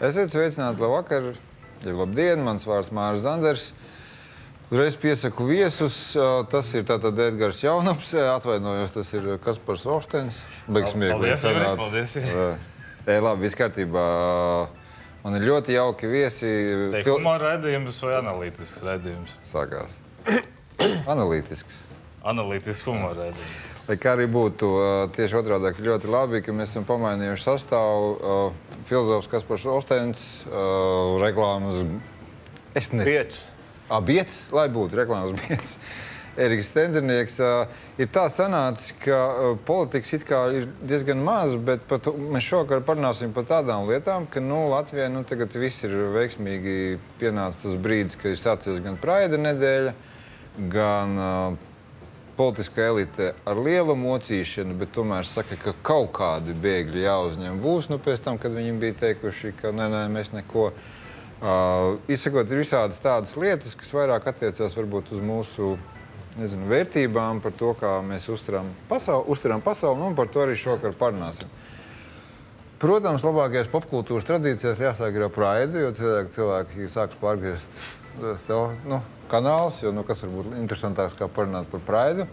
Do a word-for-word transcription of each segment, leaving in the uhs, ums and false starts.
Esiet sveicināti, labvakar, ja labdien, mans vārds Māris Zanders. Uzreiz piesaku viesus, tas ir tātad Edgars Jaunaps, atvainojos, tas ir Kaspars Olštens. Beigas smieklīgi sanāca. Paldies, Juri. Ej, labi, viss kārtībā. Man ir ļoti jauki viesi. Teik humora raidījums vai analītisks raidījums? Sākās. Analītisks. Analītisks humora raidījums. Lai kā arī būtu, tieši otrādāk ļoti labi, ka mēs esam pamainījuši sastāvu. Filozofs Kaspars Olštens, reklāmas... Es ne... Biets. Ā, Biets, lai būtu, reklāmas Biets. Eriks Stenzernieks. Ir tā sanācis, ka politikas it kā ir diezgan maz, bet pat, mēs šovakar parunāsim par tādām lietām, ka nu, Latvijai nu, tagad viss ir veiksmīgi pienācis tas brīdis, ka ir sācies gan Praida nedēļa, gan uh, politiskā elite ar lielu mocīšanu, bet tomēr saka, ka kaut kādi bēgļi jāuzņem būs, nu pēc tam, kad viņiem bija teikuši, ka nē, nē, mēs neko. Uh, izsakot, ir visādas tādas lietas, kas vairāk attiecās varbūt uz mūsu, nezinu, vērtībām, par to, kā mēs uzturam pasauli, uzturam pasauli, nu, un par to arī šovakar parunāsim. Protams, labākajās popkultūras tradīcijās jāsāk ir ar Praidu, jo cilvēki, cilvēki sāks pārgriezt tev, nu, kanāls, jo, nu, kas var būt interesantāks, kā parunāt par Praidu.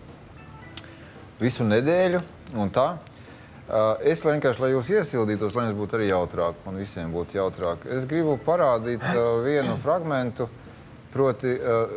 Visu nedēļu un tā. Es vienkārši, lai jūs iesildītos, lai jums būtu arī jautrāk, man visiem būtu jautrāk. Es gribu parādīt vienu fragmentu, proti,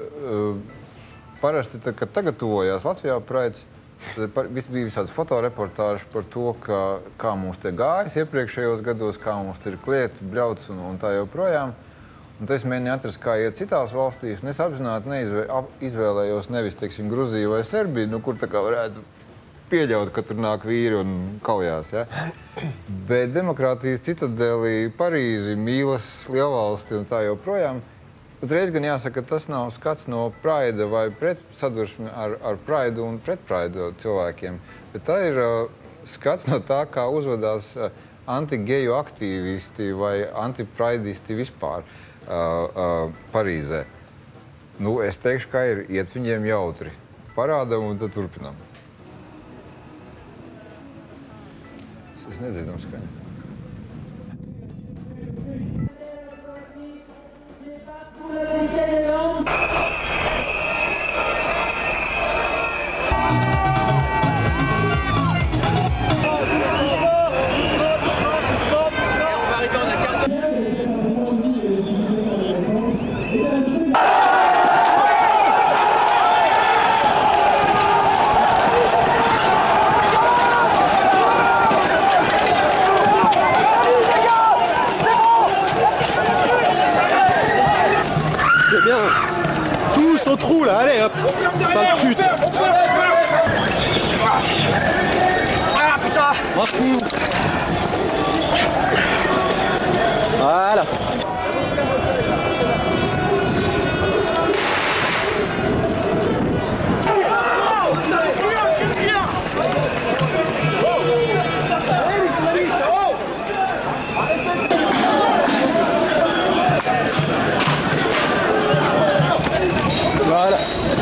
parasti, tad, kad tagad tuvojās Latvijā Praids, viss bija visāds fotoreportāži par to, ka, kā mums te gājas iepriekšējos gados, kā mums te ir klieti, bļauts un, un tā joprojām. Un es mēģināju atrast, kā iet citās valstīs, un es apzināti neizvēlējos nevis, teiksim, Gruziju vai Serbiju, nu, kur tā kā varētu pieļaut, ka tur nāk vīri un kaujās, ja? Bet demokrātijas citadeli, Parīzi, Mīlas, Lielvalsti un tā joprojām. Uzreiz gan jāsaka, ka tas nav skats no Praida vai pret sadursmi ar, ar Praidu un pret Praidu cilvēkiem, bet tā ir uh, skats no tā, kā uzvedās uh, anti-geju aktīvisti vai anti-praidisti vispār uh, uh, Parīzē. Nu, es teikšu, kā ir, iet viņiem jautri. Parādam un tad turpinām. Es nedzirdam skaņu. Tous au trou là, allez hop, sale pute. Ah putain. M'en fous. Voilà. Voilà.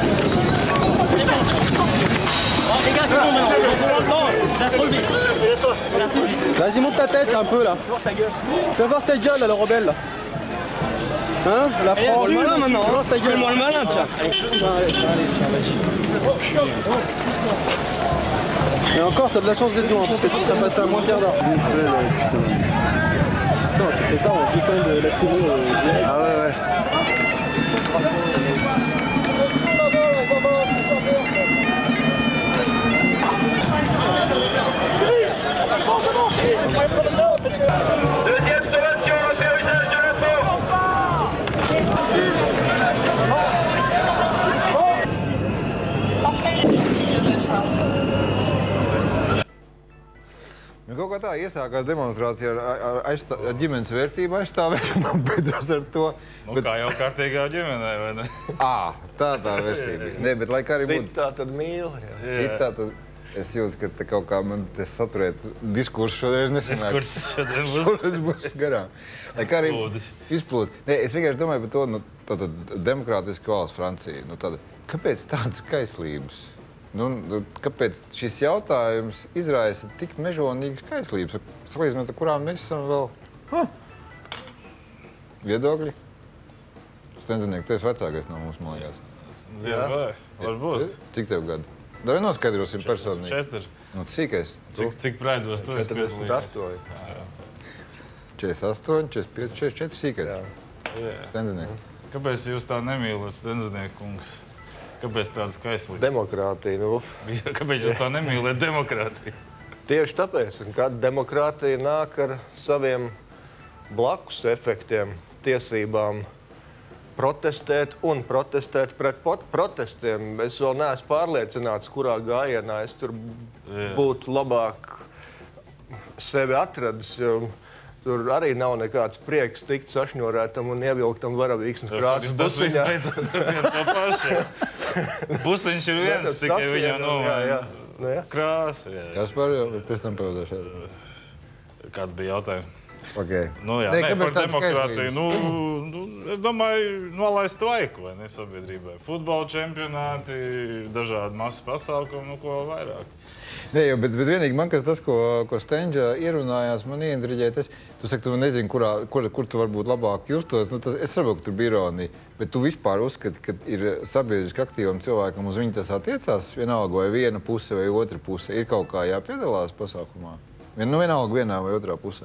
Les gars, c'est bon maintenant. Je laisse relever. Vas-y, monte ta tête un peu là. Fais voir ta gueule là, le rebelle là. Hein? La France. Fais-moi le malin maintenant. Fais voir ta gueule. Fais-moi le malin, tiens. Allez, allez, tiens, vas-y. Et encore, t'as de la chance d'être loin parce que tu serais passé à moins quart d'heure. Non, tu fais ça en jetant de la télé euh, direct. Ah ouais, ouais. Deuxième sommation, faire usage de le fort. Nu, kaut kā tā iesākās demonstrācija ar, ar, aizstā, ar ģimenes vērtību aizstāvēšanu un beidzās ar to. Nu, bet... kā jau kārtīgā ģimenē, vai ne? Ā, tā tā versija bija. Nē, bet lai kā arī būtu... Sitā tad mīl. Sitā tad... Es jūtu, ka te kaut kā man te saturēt diskursu šodien nesanāk. Diskurss šodien būs. Šodien būs garām. Lai kā arī izplūd. Nē, es vienkārši domāju par to, nu, tātad demokrātiska valsts Francija. Nu, tāda, kāpēc tādas kaislības? Nu, kāpēc šis jautājums izraisa tik mežonīgas kaislības, salīdzinot ar kurām mēs esam vēl... Ha! Viedokļi? Stenzinieki, tu esi vecākais no mums, man liekas. Diez vai, varbūt. Cik tev gadu? Davai noskaidrosim personīgi. Četri. Nu, cīkais? Cik, cik praidos tu esi četrdesmit astoņi. četrdesmit astoņi, četrdesmit pieci, četrdesmit četri sīkais. Stenzinieki. Kāpēc jūs tā nemīlat, Stenzinieku kungs? Kāpēc tāda skaislība? Demokrātija. Nu, Kāpēc jūs tā nemīlat demokrātiju? tieši tāpēc, un kad demokrātija nāk ar saviem blakus efektiem, tiesībām protestēt un protestēt pret pot- protestiem. Es vēl neesmu pārliecināts, kurā gājienā es tur būtu labāk sevi atradis. Jo tur arī nav nekāds prieks tikt sašņorētam un ievilktam varavīksnes krāsas Tas viss busiņā. beidzās ar vienu to pašu. Busiņš ir viens, tikai viņam jā, jā. no Nu, jā. krāsa. jā. Kas par jau? Pēc tam pavadošu arī. Kāds bija jautājums? Okay. Nu, jā, Nē, nē, kāpēc par tāds demokrātiju. skaislības? Nu, nu, es domāju, nolaist laiku, vai ne, sabiedrībai. Futbola čempionāti, dažādi masas pasākumi, nu, ko vairāk. Nē, jau, bet, bet vienīgi man, kas tas, ko, ko Stenģa ierunājās, man ieintriģēja tas, tu saki, tu nezini, kurā, kur, kur tu varbūt labāk justos. Nu, tas, es saprotu, ka tur bija ironija, bet tu vispār uzskati, ka ir sabiedriski aktīvam cilvēkam uz viņu tas attiecās vienalga vai viena puse vai otra puse. Ir kaut kā jāpiedalās pasākumā? Vien, nu, vienalga vienā vai otrā pusē.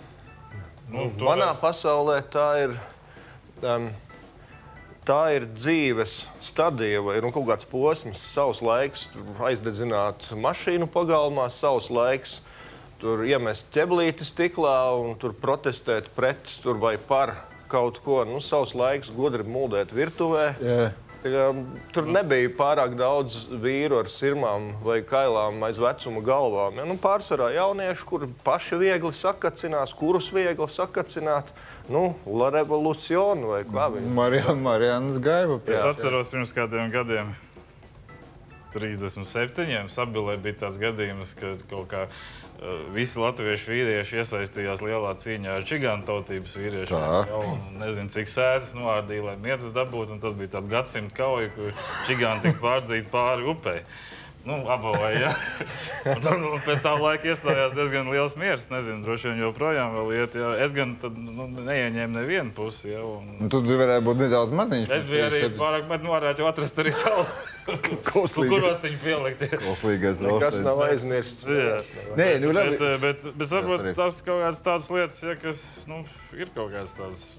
Nu, to Manā var- pasaulē tā ir, um, tā ir dzīves stadija vai nu, kaut kāds posms, savs laiks, tur aizdedzināt mašīnu pagalmā, savs laiks, tur iemest ķeblīti stiklā un tur protestēt pret tur vai par kaut ko. Nu, savs laiks gudri muldēt virtuvē. Jā. Tā kā, tur nebija pārāk daudz vīru ar sirmām vai kailām aiz vecuma galvām. Ja? Nu, pārsvarā jaunieši, kuri paši viegli sakacinās, kurus viegli sakacināt. Nu, la revolucionu vai kā viņi. Marian, Marianas Gaiva. Es atceros pirms kādiem gadiem, trīsdesmit septiņiem, Sabilē bija tāds gadījums, ka kaut kā uh, visi latviešu vīrieši iesaistījās lielā cīņā ar čigānu tautības vīriešiem. Tā. Jau, un nezinu, cik sētas novārdīja, lai mietas dabūtu, un tas bija tāds gadsimta kauja, kur čigāni tika pārdzīti pāri upei. Nu, abavai, jā. Un, un, un pēc tā laika iestājās diezgan liels miers. Nezinu, droši vien joprojām vēl iet. Jā. Es gan tad, nu, neieņēmu nevienu pusi. Jā, un... Un tu varētu būt nedaudz maziņš. Es biju arī pārāk, bet nu varētu jau atrast arī savu. Kuros viņu pielikt. Koslīgais Kas rostenis. nav aizmirsts. Jā. Nē, nu labi. Bet, bet, bet saprot, arī. tas kaut kādas tādas lietas, ja, kas nu, ir kaut kādas tādas,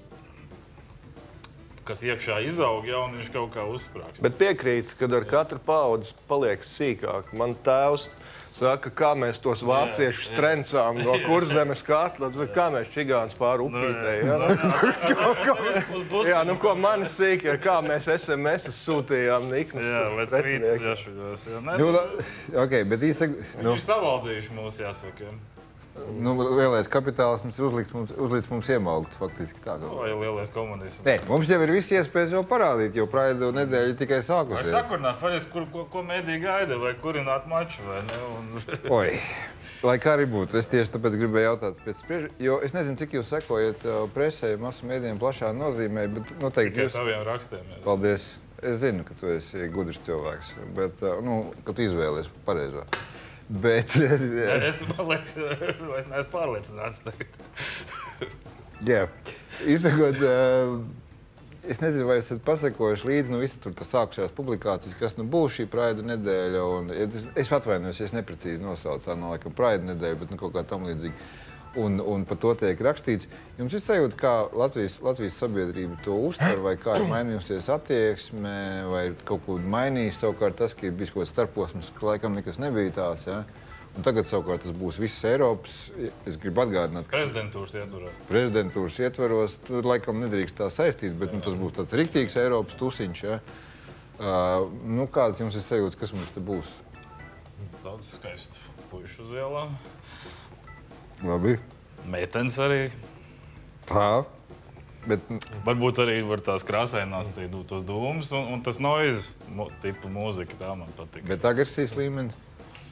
kas iekšā izaug, ja, un viņš kaut kā uzsprāgst. Bet piekrīt, ka ar katru paudzi paliek sīkāk. Man tēvs saka, kā mēs tos vāciešus trencām no Kurzemes katla, kā mēs čigāns pāri upītei. Ja? Jā, nu ko mani sīki, kā mēs es em es sūtījām niknus Jā, lai pretiniekiem. trītas jāšuļos. Ja. Ne, Nu, la, ok, bet īsti... nu, ir savaldījuši mūs, jāsaka. Ja. Nu, lielais kapitālisms ir uzliks mums, uzliks mums iemaugt, faktiski tā. Kā. Vai lielais komunisms. Nē, mums jau ir visi iespējas jau parādīt, jo Praidu nedēļa tikai Vai sākusies. sakurināt, vai kur, ko, ko mēdī gaida, vai kurināt maču, vai ne? Un... Oi, lai kā arī būtu, es tieši tāpēc gribēju jautāt pēc spriež, jo es nezinu, cik jūs sekojat uh, presē, masu mēdījiem plašā nozīmē, bet noteikti Tikai jūs... taviem rakstiem. Ja. Paldies. Es zinu, ka tu esi gudrs cilvēks, bet, uh, nu, ka tu izvēlies pareizo. Bet... Es, man liekas, es neesmu pārliecināts tagad. Jā, izsakot, es nezinu, vai esat pasekojuši līdzi, nu visi tur tas sākušās publikācijas, kas nu būs šī Praida nedēļa, un es, es atvainojos, ja es neprecīzi nosaucu, tā nav laikam Praida nedēļa, bet nu kaut kā tam līdzīgi. Un, un par to tiek rakstīts. Jums ir sajūta, kā Latvijas, Latvijas sabiedrība to uztver, vai kā ir mainījusies attieksme, vai ir kaut ko mainījis savukārt tas, ka ir bijis kaut kāds starposms, ka laikam nekas nebija tāds, ja? Un tagad savukārt tas būs visas Eiropas, es gribu atgādināt, ka Prezidentūras ietvaros. prezidentūras ietveros, tur laikam nedrīkst tā saistīt, bet nu, tas būs tāds riktīgs Eiropas tusiņš, ja? Uh, nu, kāds jums ir sajūtas, kas mums te būs? Daudz skaistu puišu uz ielām. Labi. Meitenes arī. Tā. Bet, Varbūt arī var tās krāsainās tī, tos dūmus, un, un tas noise mu, tipu mūzika, tā man patīk. bet agresijas līmenis?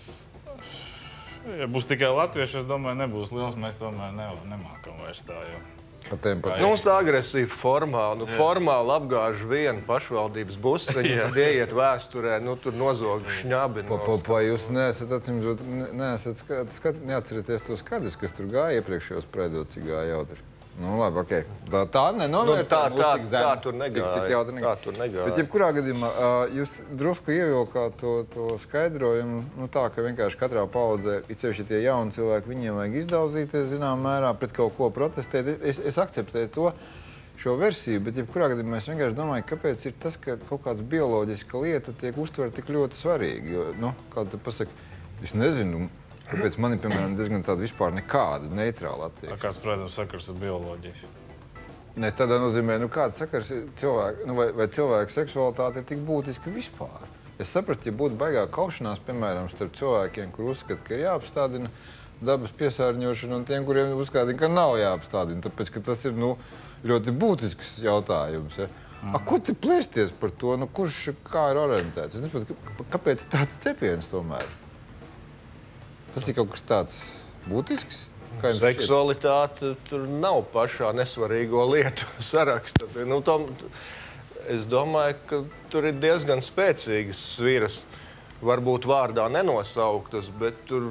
Ja būs tikai latvieši, es domāju, nebūs liels, mēs tomēr ne, nemākam vairs tā jau. Par tiem pat. Nu, mums tā agresīva formāli. Nu, formāli apgāž vienu pašvaldības busiņu, tad ieiet vēsturē, nu, tur nozog šņabi. Pa, pa, pa, jūs neesat, atcīmzot, ne- neesat skat, skat, neatcerieties tos skatus, kas tur gāja iepriekšējos Praidot, cik gāja jautri. Nu, labi, ok. Tā, tā nenovērtē, Nu, tā- būs tā- tik zema. tā tur negāja. Tik, tik jautri negāja. Tā tur negāja. Bet jebkurā gadījumā uh, jūs drusku ievilkāt to, to skaidrojumu, nu tā, ka vienkārši katrā paudzē, it sevišķi tie jauni cilvēki, viņiem vajag izdauzīties zinām mērā, pret kaut ko protestēt. Es, es akceptēju to, šo versiju, bet jebkurā gadījumā es vienkārši domāju, kāpēc ir tas, ka kaut kāds bioloģiska lieta tiek uztverta tik ļoti svarīga. Jo, nu, kā tu pasaki, es nezinu, kāpēc man ir, piemēram, diezgan tāda vispār nekāda neitrāla attieksme. Kāds, protams, sakars ar bioloģiju? Ne, tādā nozīmē, nu kāds sakars ir cilvēku, nu vai, vai cilvēku seksualitāte ir tik būtiska vispār. Es saprastu, ja būtu baigā kaušanās, piemēram, starp cilvēkiem, kur uzskata, ka ir jāapstādina dabas piesārņošana un tiem, kuriem uzskata, ka nav jāapstādina, tāpēc, ka tas ir, nu, ļoti būtisks jautājums, ja. Mm. A, ko te plēsties par to? Nu, kurš kā ir orientēts? Es nesaprotu, kāpēc tāds cepiens tomēr? Tas ir kaut kas tāds būtisks? Seksualitāte tur nav pašā nesvarīgo lietu saraksta. Nu, tom, es domāju, ka tur ir diezgan spēcīgas sviras. Varbūt vārdā nenosauktas, bet tur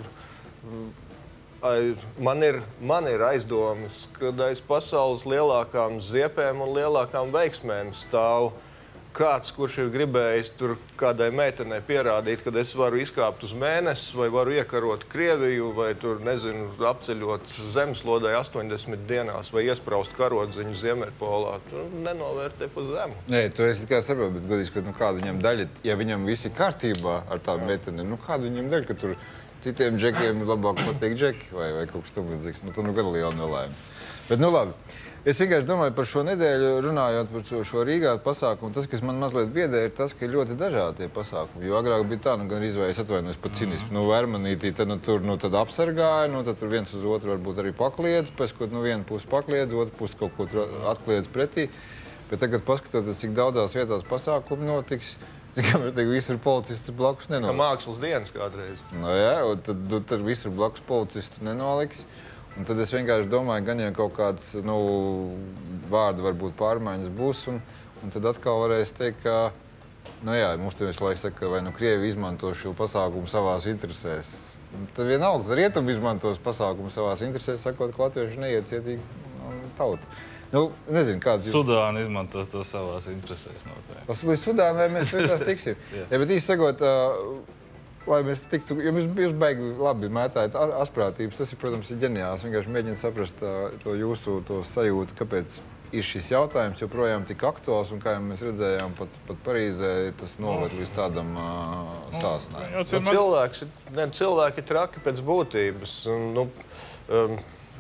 ai, man, ir, man ir aizdomas, ka aiz pasaules lielākām ziepēm un lielākām veiksmēm stāv kāds, kurš ir gribējis tur kādai meitenei pierādīt, ka es varu izkāpt uz mēnesi, vai varu iekarot Krieviju, vai tur, nezinu, apceļot zemeslodē astoņdesmit dienās, vai iespraust karodziņu Ziemeļpolā. Tur nenovērtē pa zemu. Nē, tu esi tikai saprot, bet godīgi, ka nu, kāda viņam daļa, ja viņam visi kārtībā ar tādu meiteni, nu kāda viņam daļa, ka tur citiem džekiem labāk patīk džeki, vai, vai kaut kas tam līdzīgs. Nu, tur nu gada liela nelaime. Bet, nu labi. Es vienkārši domāju par šo nedēļu, runājot par šo, šo Rīgā pasākumu. Tas, kas man mazliet biedē, ir tas, ka ir ļoti dažādi tie pasākumi. Jo agrāk bija tā, nu, gan izvēles atvainojas par cinismu. Nu, Vermanītī tad, nu, tur nu, tad apsargāja, nu, tad tur viens uz otru varbūt arī pakliedz, pēc ko nu, viena puse pakliedz, otra puse kaut ko atkliedz pretī. Bet tagad, paskatoties, cik daudzās vietās pasākumi notiks, cik teikt, visur policisti blakus nenoliks. Kā mākslas dienas kādreiz. Nu, jā, un tad, nu, tad visur blakus policisti nenoliks. Un tad es vienkārši domāju, gan jau kaut kāds nu, vārdu varbūt pārmaiņas būs, un, un tad atkal varēs teikt, ka, nu jā, mums te visu laiku saka, vai nu Krievi izmanto šo pasākumu savās interesēs. Un tad vienalga, tad Rietumi izmantos pasākumu savās interesēs, sakot, ka latvieši neiet cietīgi tauta. Nu, nezinu, kāds... Sudāna izmantos to savās interesēs noteikti. Līdz Sudānai mēs tās tiksim. Ja, bet īsti sakot, lai mēs tiktu, jo jūs, jūs baigi labi mētājat asprātības, tas ir, protams, ir ģeniāls. Vienkārši mēģināt saprast to jūsu to sajūtu, kāpēc ir šis jautājums joprojām tik aktuāls, un kā jau mēs redzējām, pat, pat Parīzē tas noved līdz tādam uh, sāsnājumam. Nu, cilvēks, ne, cilvēki ir traki pēc būtības. Nu, um,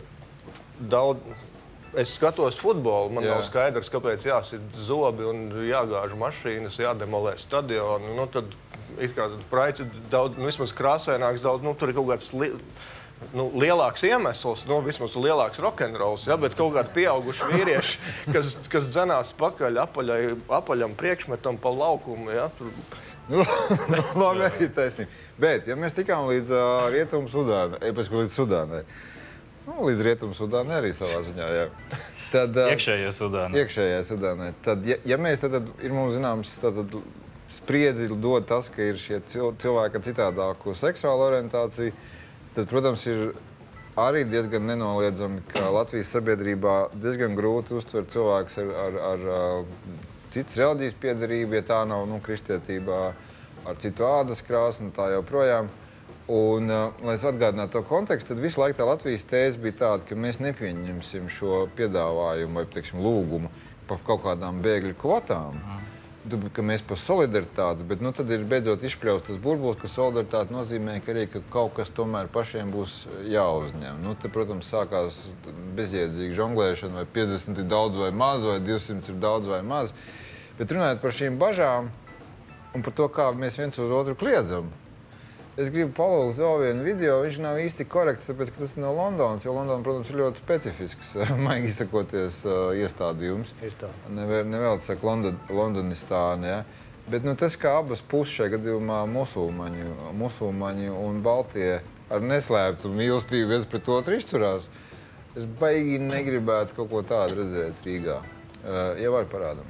daudz... Es skatos futbolu, man Jā. nav skaidrs, kāpēc jāsit zobi un jāgāž mašīnas, jādemolē stadioni. Nu, tad ir kā praici daudz, nu, vismaz krāsaināks daudz, nu, tur ir kaut kāds li, nu, lielāks iemesls, nu, vismaz lielāks rokenrols, ja, bet kaut kādi pieauguši vīrieši, kas, kas dzenās pakaļ apaļai, apaļam priekšmetam pa laukumu, ja, tur... Nu, labi, arī taisnība. Bet, ja mēs tikām līdz uh, Rietumu Sudānai, pēc ko līdz Sudānai, nu, līdz Rietumu Sudānai arī savā ziņā, jā. Tad, uh, iekšējā Sudānai. Iekšējā Sudānai. Tad, ja, ja mēs tad, tad ir mums zināms, tad, tad spriedzi dod tas, ka ir šie cilvēki ar citādāku seksuālu orientāciju, tad, protams, ir arī diezgan nenoliedzami, ka Latvijas sabiedrībā diezgan grūti uztvert cilvēks ar, ar, ar, ar citas reliģijas piedarību, ja tā nav, nu, kristietībā ar citu ādas krāsu un tā joprojām. Un, lai es atgādinātu to kontekstu, tad visu laiku tā Latvijas tēze bija tāda, ka mēs nepieņemsim šo piedāvājumu vai, teiksim, lūgumu par kaut kādām bēgļu kvotām, mm. ka mēs par solidaritāti, bet nu, tad ir beidzot izšpļaust tas burbulis, ka solidaritāte nozīmē, ka arī ka kaut kas tomēr pašiem būs jāuzņem. Nu, te, protams, sākās bezjēdzīga žonglēšana, vai piecdesmit ir daudz vai maz, vai divsimt ir daudz vai maz. Bet runājot par šīm bažām un par to, kā mēs viens uz otru kliedzam, es gribu palūgt vēl vienu video, viņš nav īsti korekts, tāpēc, ka tas ir no Londonas, jo Londona, protams, ir ļoti specifisks, maigi izsakoties, uh, iestādījums. Ir tā. Nevēl, nevēl saka London, Londonistāni, ja? Bet nu, tas, kā abas puses šajā gadījumā musulmaņi, musulmaņi un Baltie ar neslēptu mīlestību viens pret otru izturās, es baigi negribētu kaut ko tādu redzēt Rīgā. Uh, ja var parādam.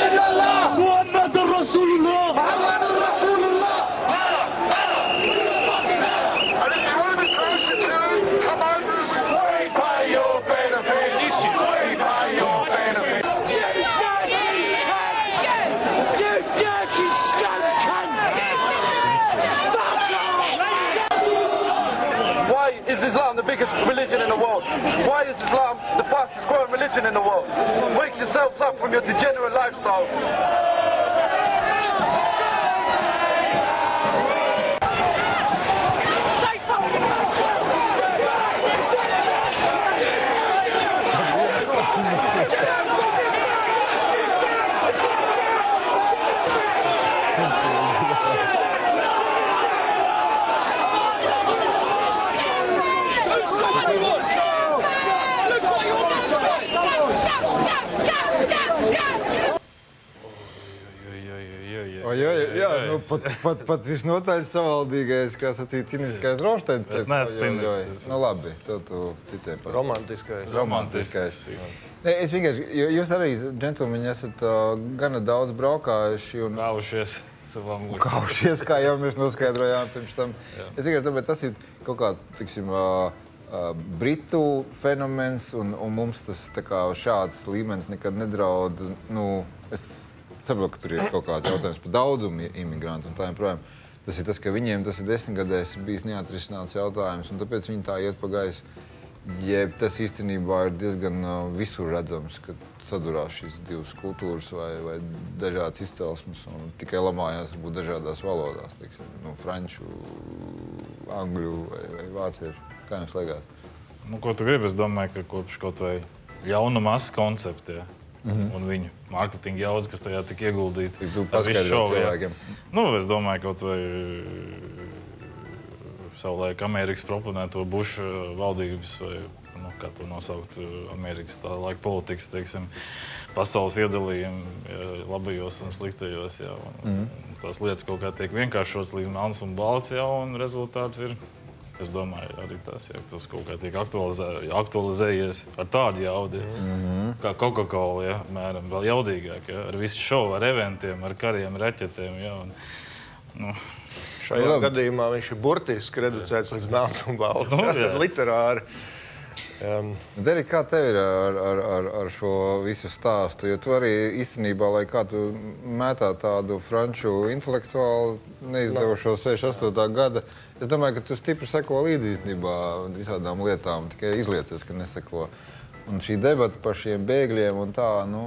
Muhammadur Rasulullah! Muhammadur Rasulullah! Come on, sway by your benefits. religion in the world. Wake yourselves up from your degenerate lifestyle. O, jā, jā, jā, nu, pat, pat, pat visnotaļ savaldīgais, kā sacīt, ciniskais Rošteids. Es neesmu cinisks. Nu, labi, to tu citiem pastāv. Romantiskais. Romantiskais. Ne, es vienkārši, jo jūs arī, džentlmeņi, esat uh, gana daudz braukājuši un Kaušies savā mūžā. kaušies, kā jau mēs noskaidrojām pirms tam. Es vienkārši domāju, tas ir kaut kāds, tiksim, uh, uh, Britu fenomens, un, un mums tas tā kā šāds līmenis nekad nedraud. Nu, es saprotu, ka tur ir kaut kāds jautājums par daudzumu imigrantu un tā joprojām. Tas ir tas, ka viņiem tas ir desmitgadēs bijis neatrisināts jautājums, un tāpēc viņi tā iet pa gaisu. Jeb tas īstenībā ir diezgan uh, visur redzams, ka sadurās šīs divas kultūras vai, vai dažādas izcelsmes un tikai lamājās varbūt dažādās valodās, teiksim, nu, franču, angļu vai, vai vāciešu. Kā jums liekas? Nu, ko tu gribi? Es domāju, ka kopš kaut vai jauna masas koncepta, ja? Mm-hmm. Un viņu mārketinga jaudas, kas tajā tik ieguldīti. Tu paskaidro cilvēkiem. Nu, es domāju, ka kaut vai savulaik Amerikas proponēto Buša valdības, vai, nu, kā to nosaukt, Amerikas tā laika politikas, teiksim, pasaules iedalījumi ja, labajos un sliktajos, ja, un, mm-hmm. tās lietas kaut kā tiek vienkāršotas līdz melns un balts, ja, un rezultāts ir, es domāju, arī tas, ja tas kaut kā tiek aktualizē, aktualizējies ar tādu jaudu, ja, mm-hmm. kā Coca-Cola, ja, mēram, vēl jaudīgāk, ja, ar visu šovu, ar eventiem, ar kariem, reķetēm, ja, un, nu, šajā gadījumā viņš ir burtiski reducēts līdz melns un balts. Nu, tas ir literāri. Um, Derek, kā tev ir ar, ar, ar, ar šo visu stāstu? Jo tu arī īstenībā, lai kā tu mētā tādu franču intelektuālu neizdevušo sešdesmit astotā gada, es domāju, ka tu stipri seko līdzi īstenībā visādām lietām, tikai izliecies, ka neseko. Un šī debata par šiem bēgļiem un tā, nu...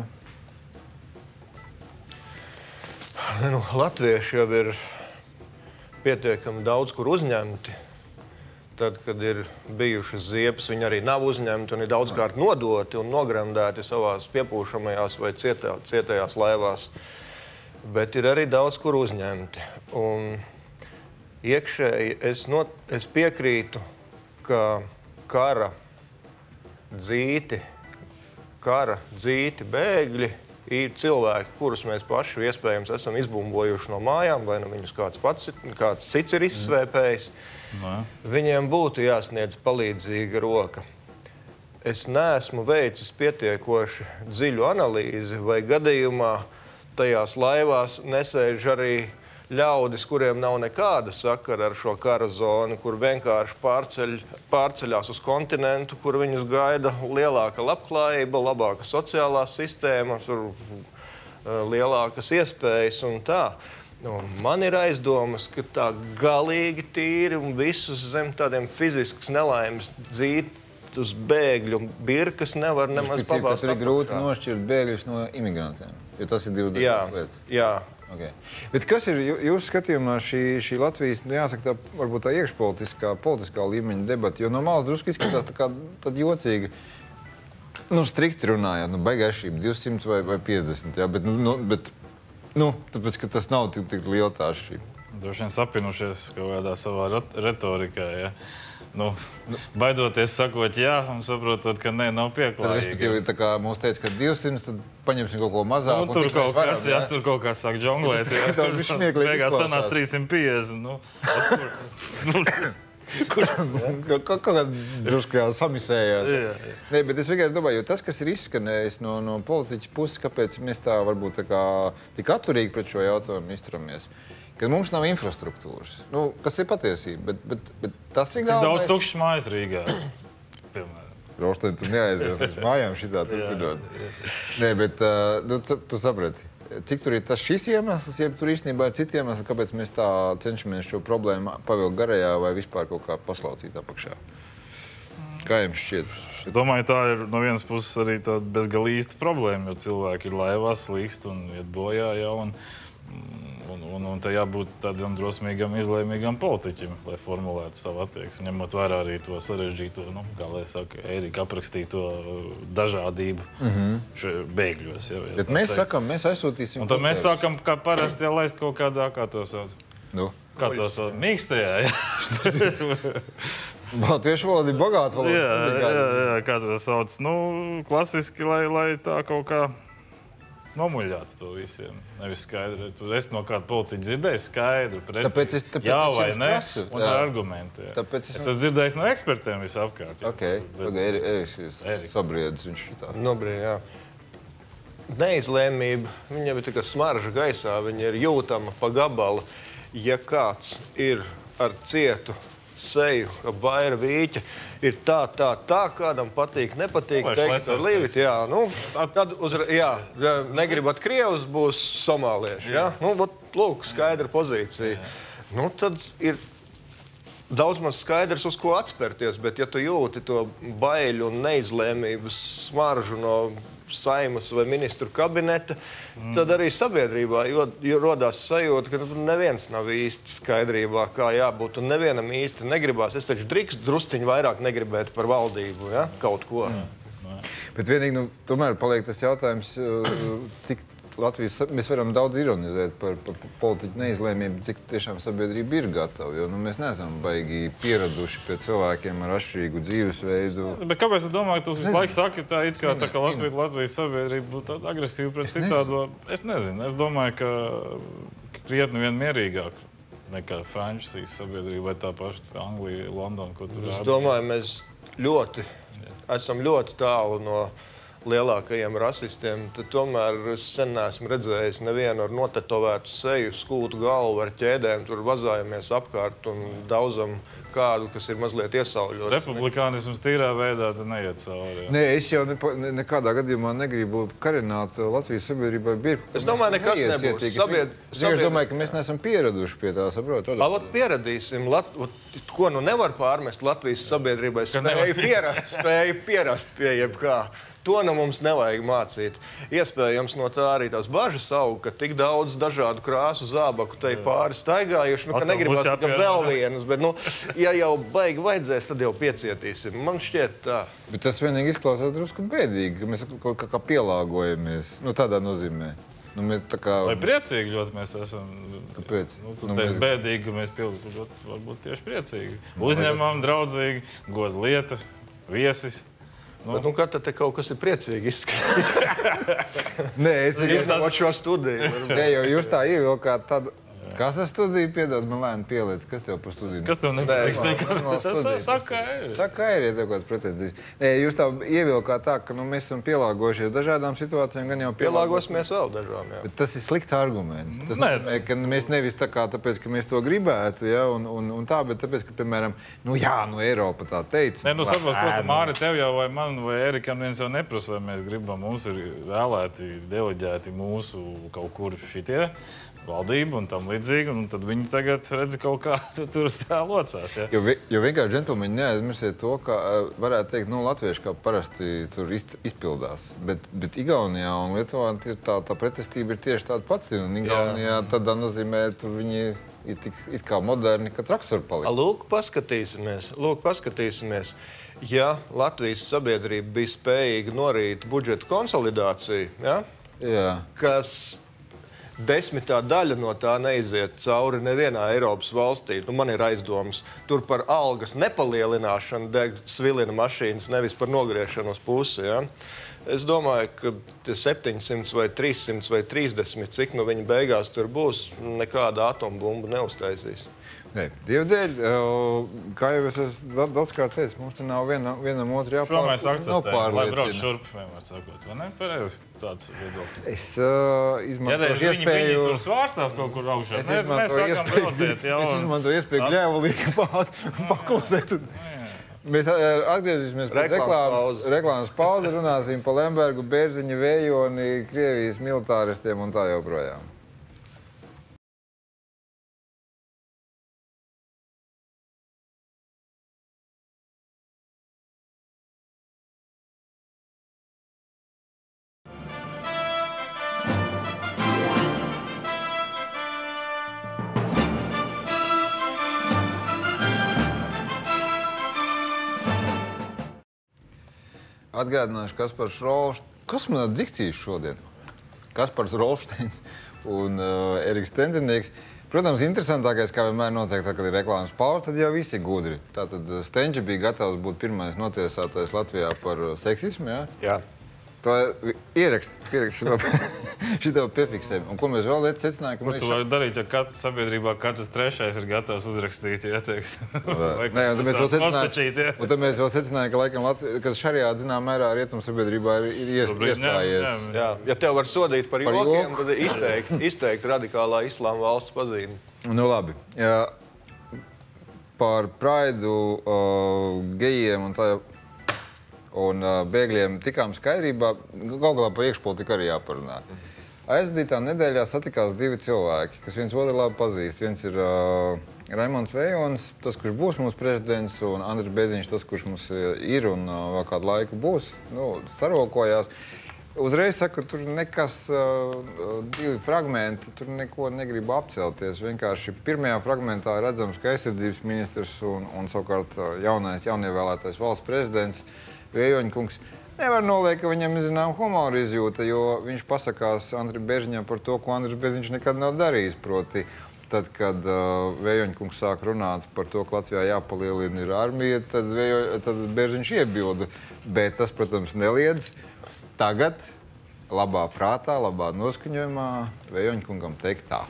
Nu, latvieši jau ir pietiekami daudz kur uzņemti. Tad, kad ir bijušas ziepes, viņi arī nav uzņemti un ir daudzkārt nodoti un nogremdēti savās piepūšamajās vai cietā, cietējās laivās. Bet ir arī daudz kur uzņemti. Un iekšēji es, not, es piekrītu, ka kara dzīti, kara dzīti bēgļi ir cilvēki, kurus mēs paši iespējams esam izbumbojuši no mājām, vai nu viņus kāds, pats, kāds cits ir izsvēpējis. Mm. Viņiem būtu jāsniedz palīdzīga roka. Es neesmu veicis pietiekoši dziļu analīzi, vai gadījumā tajās laivās nesēž arī ļaudis, kuriem nav nekāda sakara ar šo kara zonu, kur vienkārši pārceļ, pārceļās uz kontinentu, kur viņus gaida lielāka labklājība, labāka sociālā sistēma, tur, uh, lielākas iespējas un tā. Un man ir aizdomas, ka tā galīgi tīri un visus zem tādiem fiziskas nelaimes dzīt uz bēgļu birkas nevar nemaz pabāzt. Tur ir grūti nošķirt bēgļus no imigrantiem, jo tas ir divi dažādas lietas. Jā. Okay. Bet kas ir jūsu skatījumā šī, šī Latvijas, nu jāsaka, tā, varbūt tā iekšpolitiskā, politiskā līmeņa debata, jo no malas drusku izskatās tā kā tad jocīgi, nu, strikti runājot, nu, baigaišība divsimt vai, vai piecdesmit, jā, bet, nu, bet, nu, tāpēc, ka tas nav tik, tik liela tā šība. Droši vien sapinušies kaut kādā savā retorikā, ja. Nu, baidoties sakot jā, un saprotot, ka nē, nav pieklājīgi. Respektīvi, tā kā mums teica, ka divsimt, tad paņemsim kaut ko mazāk. Nu, tur kaut kas, varam, jā, tur kaut kā sāk džonglēt, jā. Tā viņš smieklīgi beigās sanās trīsimt piecdesmit, nu. Kur? Kaut kā drusku jau samisējās. Jā, jā. Nē, bet es vienkārši domāju, jo tas, kas ir izskanējis no, no politiķa puses, kāpēc mēs tā varbūt tā kā tik atturīgi pret šo jautājumu izturamies, ka mums nav infrastruktūras. Nu, kas ir patiesība, bet, bet, bet tas ir galvenais. Cik daudz tukšas mājas Rīgā, piemēram. Rošteni, tu neaizies līdz mājām šitā turpinot. Nē, bet uh, nu, tu saprati, cik tur ir tas šis iemesls, ja tur īstenībā ir citi iemesli, kāpēc mēs tā cenšamies šo problēmu pavilkt garajā vai vispār kaut kā paslaucīt apakšā? Kā jums šķiet? Es domāju, tā ir no vienas puses arī tāda bezgalīgi īsta problēma, jo cilvēki ir laivās, slīkst un iet bojā jau. Un, un, un, un te jābūt tādam drosmīgam, izlēmīgam politiķim, lai formulētu savu attieksmi, ņemot vērā arī to sarežģīto, nu, kā lai saka, Ērika aprakstīto dažādību mm-hmm. bēgļos. Ja, Bet mēs teikt. sakam, mēs aizsūtīsim. Un tad mēs sākam, kā parasti, ja laist kaut kādā, kā to sauc? Nu. Kā to sauc? Mīkstajā, ja? Baltiešu valoda ir bagāta valoda. Jā, jā, jā, kā to sauc. Nu, klasiski, lai, lai tā kaut kā nomuļātu to visiem. Nevis skaidri. Es no kāda politiķa dzirdēju skaidru, precīzi. Tāpēc es, tāpēc jā es vai ne? Prasu. Un ar argumentiem. Tāpēc es... es esmu dzirdējis no ekspertiem visapkārt. Ok, bet... Eriks ir sabriedis, viņš ir tā. Nobrīd, jā. Neizlēmība, viņa ir tikai smarža gaisā, viņa ir jūtama pa gabalu. Ja kāds ir ar cietu seju, ka baira vīķa ir tā, tā, tā, kādam patīk, nepatīk, teikt ar līvit, jā, nu, tad uz, jā, negribat krievus, būs somālieši, jā, nu, bet, lūk, skaidra pozīcija. Nu, tad ir daudz maz skaidrs, uz ko atspērties, bet ja tu jūti to baiļu un neizlēmības smaržu no Saimas vai ministru kabineta, mm. tad arī sabiedrībā jo, jo rodās sajūta, ka neviens nav īsti skaidrībā, kā jābūt, un nevienam īsti negribās. Es taču drīkst drusciņu vairāk negribētu par valdību, ja? Kaut ko. Mm. Bet vienīgi, nu, tomēr paliek tas jautājums, cik Latvijas, mēs varam daudz ironizēt par, par politiķu neizlēmību, cik tiešām sabiedrība ir gatava, jo nu, mēs neesam baigi pieraduši pie cilvēkiem ar atšķirīgu dzīvesveidu. Bet kāpēc es domāju, ka tu visu laiku saki, tā it kā, tā, ka Latvija, Latvijas sabiedrība būtu tāda agresīva pret Es citādo? Es nezinu. Es domāju, ka krietni vien mierīgāk nekā Francijas sabiedrība vai tā paša Anglija, Londona, ko tur Es domāju, mēs ļoti, esam ļoti tālu no lielākajiem rasistiem, tad tomēr es sen neesmu redzējis nevienu ar notetoētu seju, skūtu galvu ar ķēdēm, tur vazājamies apkārt un daudzam kādu, kas ir mazliet iesauļots. Republikānisms tīrā veidā tad neiet cauri. Nē, es jau ne, ne, nekādā gadījumā negribu karināt Latvijas sabiedrībai birku. Es domāju, nekas nebūs. Sabied... Sabied... Es domāju, ka mēs neesam pieraduši pie tā, saprotu. Avat pieradīsim, Lat... ko nu nevar pārmest Latvijas sabiedrībai, spēju pierast, spēju pierast pie jebkā. To nu mums nevajag mācīt. Iespējams, no tā arī tās bažas aug, ka tik daudz dažādu krāsu zābaku te pāri staigājuši, nu, ka negribas tikai vēl vienas, bet, nu, ja jau baigi vajadzēs, tad jau piecietīsim. Man šķiet tā. Bet tas vienīgi izklausās drusku bēdīgi, ka mēs kaut kā, kā pielāgojamies, nu, tādā nozīmē. Nu, mēs tā kā... Vai priecīgi ļoti mēs esam? Kāpēc? Nu, tu Nu, teici mēs- bēdīgi, ka mēs pilnīgi varbūt tieši priecīgi. Uzņēmām, draudzīgi, goda lieta, viesis. Bet, nu, kad tad te kaut kas ir priecīgi izskatīt? Nē, es Izņemot šo studiju. Nē, jo jūs tā ievilkāt tādu... Kas tas studija piedod? Man lēni pieliec. Kas tev pa studiju? Kas tev nepatīk? Nē, Kas man- man tas studija. saka, ir. Saka, ir, ja tev kāds pretenzijas. Nē, jūs tā ievilkāt tā, ka nu, mēs esam pielāgojušies dažādām situācijām, gan jau Pielāgosimies vēl dažām, jā. Bet tas ir slikts arguments. Tas Nē, nozīmē, ka mēs nevis tā kā tāpēc, ka mēs to gribētu, ja, un, un, un tā, bet tāpēc, ka, piemēram, nu jā, nu Eiropa tā teica. Nē, nu saprot, ko ē, tu, Māri, tev jau vai man vai Erikam viens jau neprasa, vai mēs gribam, mums ir vēlēti, deleģēti mūsu kaut kur šitie valdība un tam līdzīgi, un tad viņi tagad redz kaut kā tur tā locās, ja? Jo, vi- jo vienkārši, džentlmeņi, neaizmirsiet to, ka eh, varētu teikt, nu, latvieši kā parasti tur iz- izpildās, bet, bet Igaunijā un Lietuvā tie- tā, tā pretestība ir tieši tāda pati, un Igaunijā tādā nozīmē tur viņi ir tik it kā moderni, ka traks var palikt. Lūk, paskatīsimies. Lūk, paskatīsimies. Ja Latvijas sabiedrība bija spējīga norīt budžeta konsolidāciju, ja, Jā. kas desmitā daļa no tā neiziet cauri nevienā Eiropas valstī. Nu, man ir aizdomas. Tur par algas nepalielināšanu deg svilina mašīnas, nevis par nogriešanu uz pusi. Ja? Es domāju, ka tie septiņsimt vai trīssimt vai trīsdesmit, cik nu viņi beigās tur būs, nekāda atombumba neuztaisīs. Nē, Dievdēļ, kā jau es esmu daudzkārt teicis, mums te nav viena, vienam otru Šo mēs akceptējam, lai brauc jāpārliecina. šurp, vienmēr sakot, vai ne? Pareizi, tāds viedoklis. Es uh, Ja izmantoju reiz viņi, iespēju... viņi tur svārstās kaut kur augšā, Es mēs, mēs izmantoju sākam iespēju, brauciet, jau. es izmantoju iespēju gļēvulīgi paklusēt. Mēs uh, atgriezīsimies pēc Reklāmas reklāmas, pauze. reklāmas pauze, runāsim par Lembergu, Bērziņu, Vējoni, Krievijas militāristiem un tā joprojām. Atgādināšu, Kaspars Rolšteins. Kas man ir dikcijas šodien? Kaspars Rolšteins un uh, Eriks Tenzernieks. Protams, interesantākais, kā vienmēr notiek, tā, kad ir reklāmas pauze, tad jau visi gudri. Tātad Stenģi bija gatavs būt pirmais notiesātais Latvijā par seksismu, jā? Jā. To ierakst, ierakst šito, šito piefiksējumu. Un ko mēs vēl lietas secinājām? Ko tu vari darīt, ja katra sabiedrībā katrs trešais ir gatavs uzrakstīt, ieteikt? Nē, un tad mēs vēl secinājām, un tad mēs vēl secinājām, ka laikam Latvija, kas šariāt zinām mērā rietumu sabiedrībā ir, ir ies, iestājies. Jā, jā. Ja tev var sodīt par, par jokiem, joku, tad izteikt, izteikt radikālā islāma valsts pazīmi. Nu labi. Jā, par praidu, uh, gejiem un tā un uh, bēgļiem tikām skaidrībā, galu galā par iekšpolitiku arī jāparunā. Aizdītā nedēļā satikās divi cilvēki, kas viens otru labi pazīst. Viens ir uh, Raimonds Vējons, tas, kurš būs mūsu prezidents, un Andris Bēziņš, tas, kurš mums ir un uh, vēl kādu laiku būs, nu, sarokojās. Uzreiz saku, tur nekas, uh, divi fragmenti, tur neko negrib apcelties. Vienkārši pirmajā fragmentā redzams, ka aizsardzības ministrs un, un savukārt jaunais, jaunievēlētais valsts prezidents Vējoņkungs nevar noliekt, ka viņam zinām humora izjūta, jo viņš pasakās Andri Bēziņam par to, ko Andris Bēziņš nekad nav darījis. Proti, tad, kad uh, Vējoņkungs sāk runāt par to, ka Latvijā jāpalielina ir armija, tad, Vējo, tad Bēziņš iebilda. Bet tas, protams, neliedz tagad labā prātā, labā noskaņojumā Vējoņkungam teikt tā.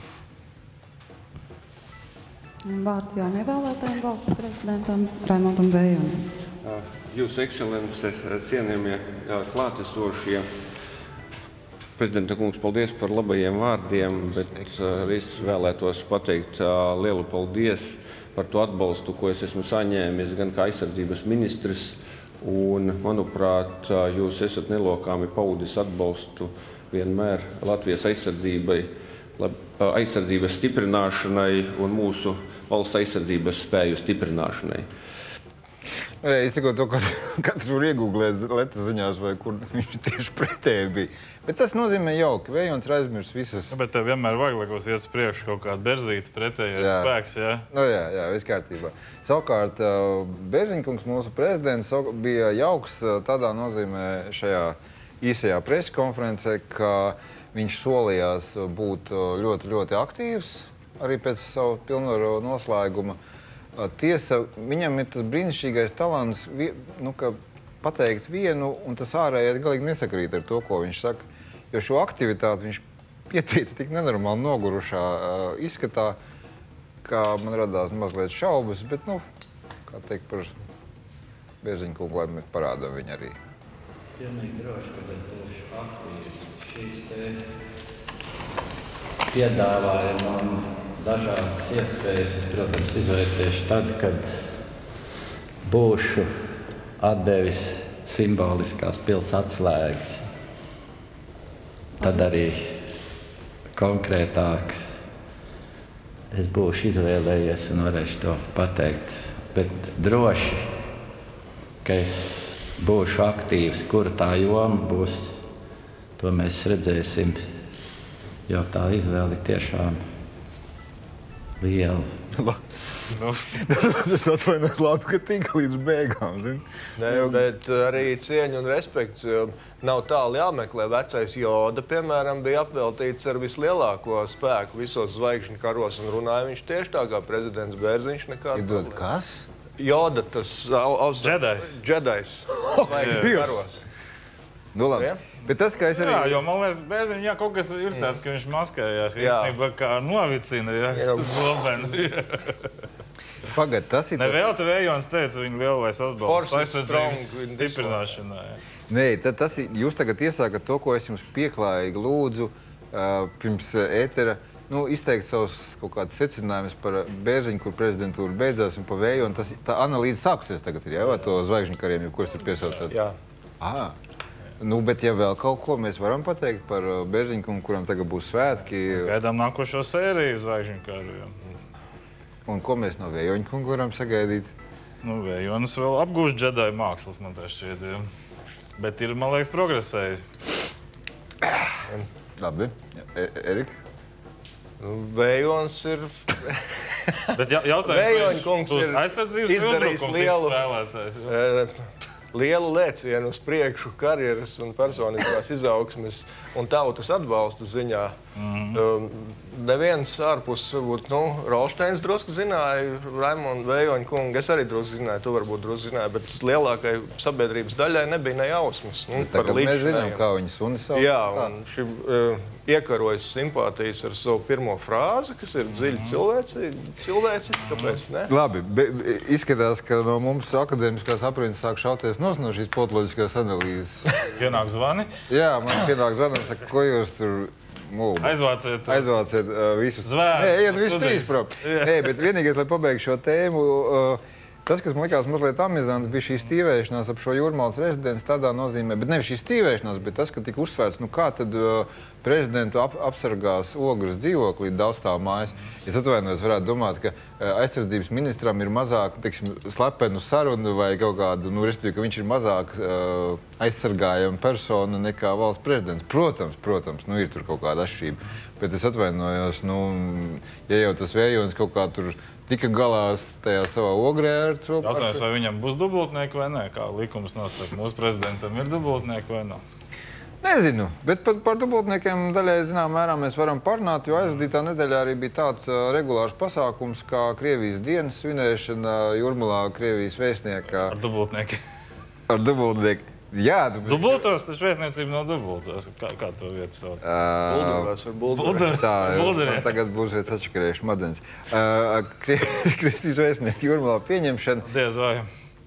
Vārds jau nevēlētajam valsts prezidentam Raimondam Vējonam. Jūsu ekscelence, cienījamie klātesošie. Prezidenta kungs, paldies par labajiem vārdiem, bet es vēlētos pateikt lielu paldies par to atbalstu, ko es esmu saņēmis gan kā aizsardzības ministrs. Un, manuprāt, jūs esat nelokāmi paudis atbalstu vienmēr Latvijas aizsardzībai, aizsardzības stiprināšanai un mūsu valsts aizsardzības spēju stiprināšanai. Es saku to, ka katrs var iegūglēt letas ziņās, vai kur viņš tieši pretēji bija. Bet tas nozīmē jauki. Vējons ir aizmirst visas. Ja, bet tev vienmēr vajag, lai iet uz priekšu kaut kāda berzīta pretējais jā. Spēks, jā? Nu, jā, jā, viss kārtībā. Savukārt, Bēziņkungs, mūsu prezidents, bija jauks tādā nozīmē šajā īsajā preskonferencē, ka viņš solījās būt ļoti, ļoti aktīvs arī pēc savu pilnvaru noslēguma. Tiesa, viņam ir tas brīnišķīgais talants, nu, ka pateikt vienu, un tas ārējais galīgi nesakrīt ar to, ko viņš saka. Jo šo aktivitāti viņš pieteica tik nenormāli nogurušā uh, izskatā, kā man radās mazliet šaubas, bet, nu, kā teikt par Bēziņkungu, lai mēs parādām viņu arī. Pilnīgi droši, ka es būšu aktīvs. Šīs te piedāvājumi un dažādas iespējas, es, protams, izvērtēšu tad, kad būšu atdevis simboliskās pils atslēgas. Tad arī konkrētāk es būšu izvēlējies un varēšu to pateikt. Bet droši, ka es būšu aktīvs, kura tā joma būs, to mēs redzēsim, jo tā izvēle tiešām liela. Nu. Es atvainojos labi, ka tika līdz beigām, zin? Nē, bet arī cieņa un respekts. Nav tālu jāmeklē. Vecais Joda, piemēram, bija apveltīts ar vislielāko spēku visos zvaigžņu karos un runāja viņš tieši tā kā prezidents Bērziņš nekādu. Iedod kas? Joda, tas aus... Džedajs. Džedajs. Zvaigžņu karos. Nu labi. Ja? Bet tas, ka es arī... Jā, jo man liekas, Bērziņ, jā, kaut kas ir tāds, ka viņš maskējās. Īstenībā kā novicina, jā, zobeni. Pagad, tas ir tas... Nevēl te Vējons teica viņu lielais atbalsts aizsardzības stiprināšanā. Nē, tas ir... Jūs tagad iesākat to, ko es jums pieklājīgi lūdzu uh, pirms ētera, nu, izteikt savus kaut kādus secinājumus par Bērziņu, kur prezidentūra beidzās, un par Vējonu. Tas, tā analīze sāksies tagad ir, jā, vai to zvaigžņu kariem, kurus tur piesaucāt? Jā. Aha. Nu, bet ja vēl kaut ko mēs varam pateikt par Bērziņkungu, kuram tagad būs svētki... Gaidām nākošo sēriju zvaigžņu karu. Un ko mēs no Vējoņkunga varam sagaidīt? Nu, Vējonis vēl apgūst džedaju mākslas, man tā šķiet. Jā. Bet ir, man liekas, progresējis. Labi. E Erika? Vējons ir... Bet jautājums, Vējoņkungs ir aizsardzības izdarījis lielu... spēlētājs. lielu lēcienu uz priekšu karjeras un personiskās izaugsmes un tautas atbalsta ziņā. Mm. Um, neviens ārpus, varbūt, nu, Rolšteins drusku zināja, Raimonda Vējoņa kunga, es arī drusku zināju, tu varbūt drusku zināji, bet lielākai sabiedrības daļai nebija ne jausmas. Nu, par mēs zinām, kā viņi suni savu. Jā, un šī uh, iekarojas simpātijas ar savu pirmo frāzi, kas ir dziļi cilvēci, cilvēci, kāpēc ne? Labi, be, izskatās, ka no mums akadēmiskās aprindas sāk šauties nos no šīs politoloģiskās analīzes. Pienāk zvani? Jā, man pienāk zvani, saka, ko jūs tur... Mūba. Aizvāciet, Aizvāciet uh, visus. Zvērus. Nē, ejiet visus trīs, prop. Nē, bet vienīgais, lai pabeigšu šo tēmu, uh, tas, kas man likās mazliet amizanti, bija šī stīvēšanās ap šo Jūrmalas rezidenci tādā nozīmē, bet nevis šī stīvēšanās, bet tas, ka tika uzsvērts, nu kā tad uh, prezidentu ap, apsargās Ogres dzīvoklī daudzstāv mājas. Es atvainojos, varētu domāt, ka uh, aizsardzības ministram ir mazāk, teiksim, slepenu sarunu vai kaut kādu, nu, respektīvi, ka viņš ir mazāk uh, aizsargājama persona nekā valsts prezidents. Protams, protams, nu, ir tur kaut kāda atšķirība. Bet es atvainojos, nu, ja jau tas Vējonis kaut kā tur tika galā tajā savā Ogrē ar to pašu. Jautājums, vai viņam būs dubultnieki vai nē? Kā likums nosaka, mūsu prezidentam ir dubultnieki vai nav? Nezinu, bet par, par dubultniekiem daļai, zinām, mērā mēs varam parunāt, jo aizvadītā nedēļā arī bija tāds uh, regulārs pasākums, kā Krievijas dienas svinēšana Jūrmalā Krievijas vēstnieka. Ar dubultnieki. Ar dubultnieku. Jā, dubultos, taču vēstniecība nav dubultos. Kā, kā to vietu sauc? Uh, Buldarās ar buldariem. Tā, man tagad būs viens atšakarējuši madzenes. Uh, Krievijas vēstnieku Jūrmalā pieņemšana. Diez vai.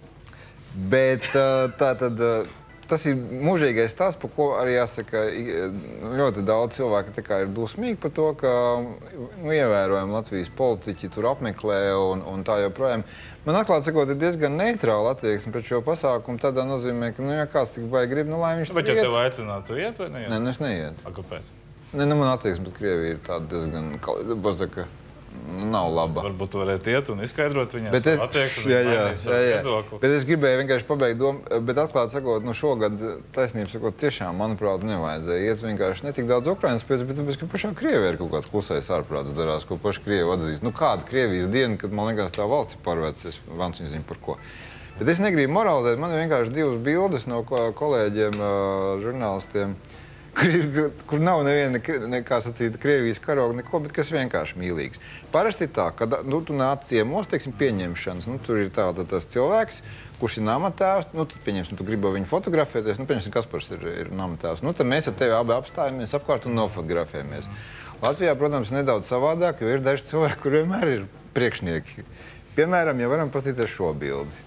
Bet uh, tā tad... Uh, Tas ir mūžīgais tas, par ko arī jāsaka, ļoti daudz cilvēku tā kā ir dusmīgi par to, ka nu, ievērojami Latvijas politiķi tur apmeklē un, un tā joprojām. Man atklāt sakot, ir diezgan neitrāla attieksme pret šo pasākumu, tādā nozīmē, ka, nu, ja kāds tik vai grib, nu, lai viņš tur iet. Bet ja tev aicinātu, tu iet vai neiet? Nē, nu, es neiet. A, kāpēc? Nē, nu, man attieksme pret Krieviju ir tāda diezgan, bazaka. Nav laba. Varbūt tu varētu iet un izskaidrot viņiem bet savu attieksmi, jā, jā, savu viedokli. Bet es gribēju vienkārši pabeigt domu, bet atklāt sakot, nu šogad taisnība sakot, tiešām, manuprāt, nevajadzēja iet vienkārši ne tik daudz Ukrainas pēc, bet tāpēc, ka pašā Krievijā ir kaut kāds klusais ārprāts darās, ko paši Krievi atzīst. Nu kāda Krievijas diena, kad man liekas tā valsts ir pārvērts, vans viņu zinu par ko. Bet es negribu moralizēt, man ir vienkārši divas bildes no kolēģiem, žurnālistiem, Kur, kur nav neviena, kā sacīt, Krievijas karoga, neko, bet kas vienkārši mīlīgs. Parasti ir tā, ka nu, tu nāc ciemos, teiksim, pieņemšanas, nu, tur ir tāda tas cilvēks, kurš ir namatēvs, nu, tad pieņemsim, tu gribi viņu fotografēties, nu, pieņemsim, Kaspars ir, ir namatēvs, nu, tad mēs ar tevi abi apstājamies apkārt un nofotografējamies. Latvijā, protams, nedaudz savādāk, jo ir daži cilvēki, kur vienmēr ir priekšnieki. Piemēram, ja varam paskatīties šo bildi.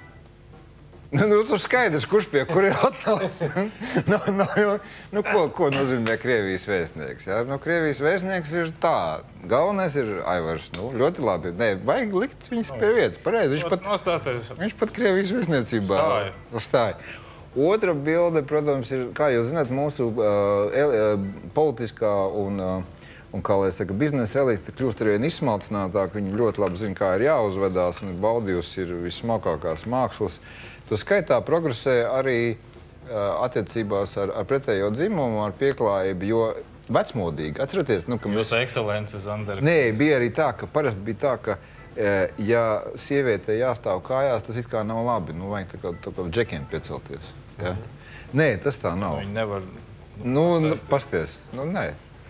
Nu, nu, tur skaidrs, kurš pie kur ir atnācis. nu, nu, nu, ko, ko nozīmē Krievijas vēstnieks? Ja? Nu, Krievijas vēstnieks ir tā. Galvenais ir Aivars. Nu, ļoti labi. Nē, vajag likt viņus pie vietas. Pareizi. Viņš pat, nostāties. viņš pat Krievijas vēstniecībā stāja. stāja. Otra bilde, protams, ir, kā jūs zināt, mūsu uh, el, uh, politiskā un, uh, un kā lai saka, biznesa elite kļūst arvien izsmalcinātāk. Viņi ļoti labi zina, kā ir jāuzvedās, un baudījusi ir vismākākās mākslas. To skaitā progresē arī uh, attiecībās ar, ar pretējo dzimumu, ar pieklājību, jo vecmodīgi. Atcerieties, nu, ka mēs... Jūsu ekscelences, Anderi. Nē, bija arī tā, ka parasti bija tā, ka, uh, ja sievietei jāstāv kājās, tas it kā nav labi. Nu, vajag tā kā, tā kā džekiem piecelties. Ja? Mm-hmm. Nē, tas tā nav. Viņi nevar... Nu, nu pasties. Nu, nē.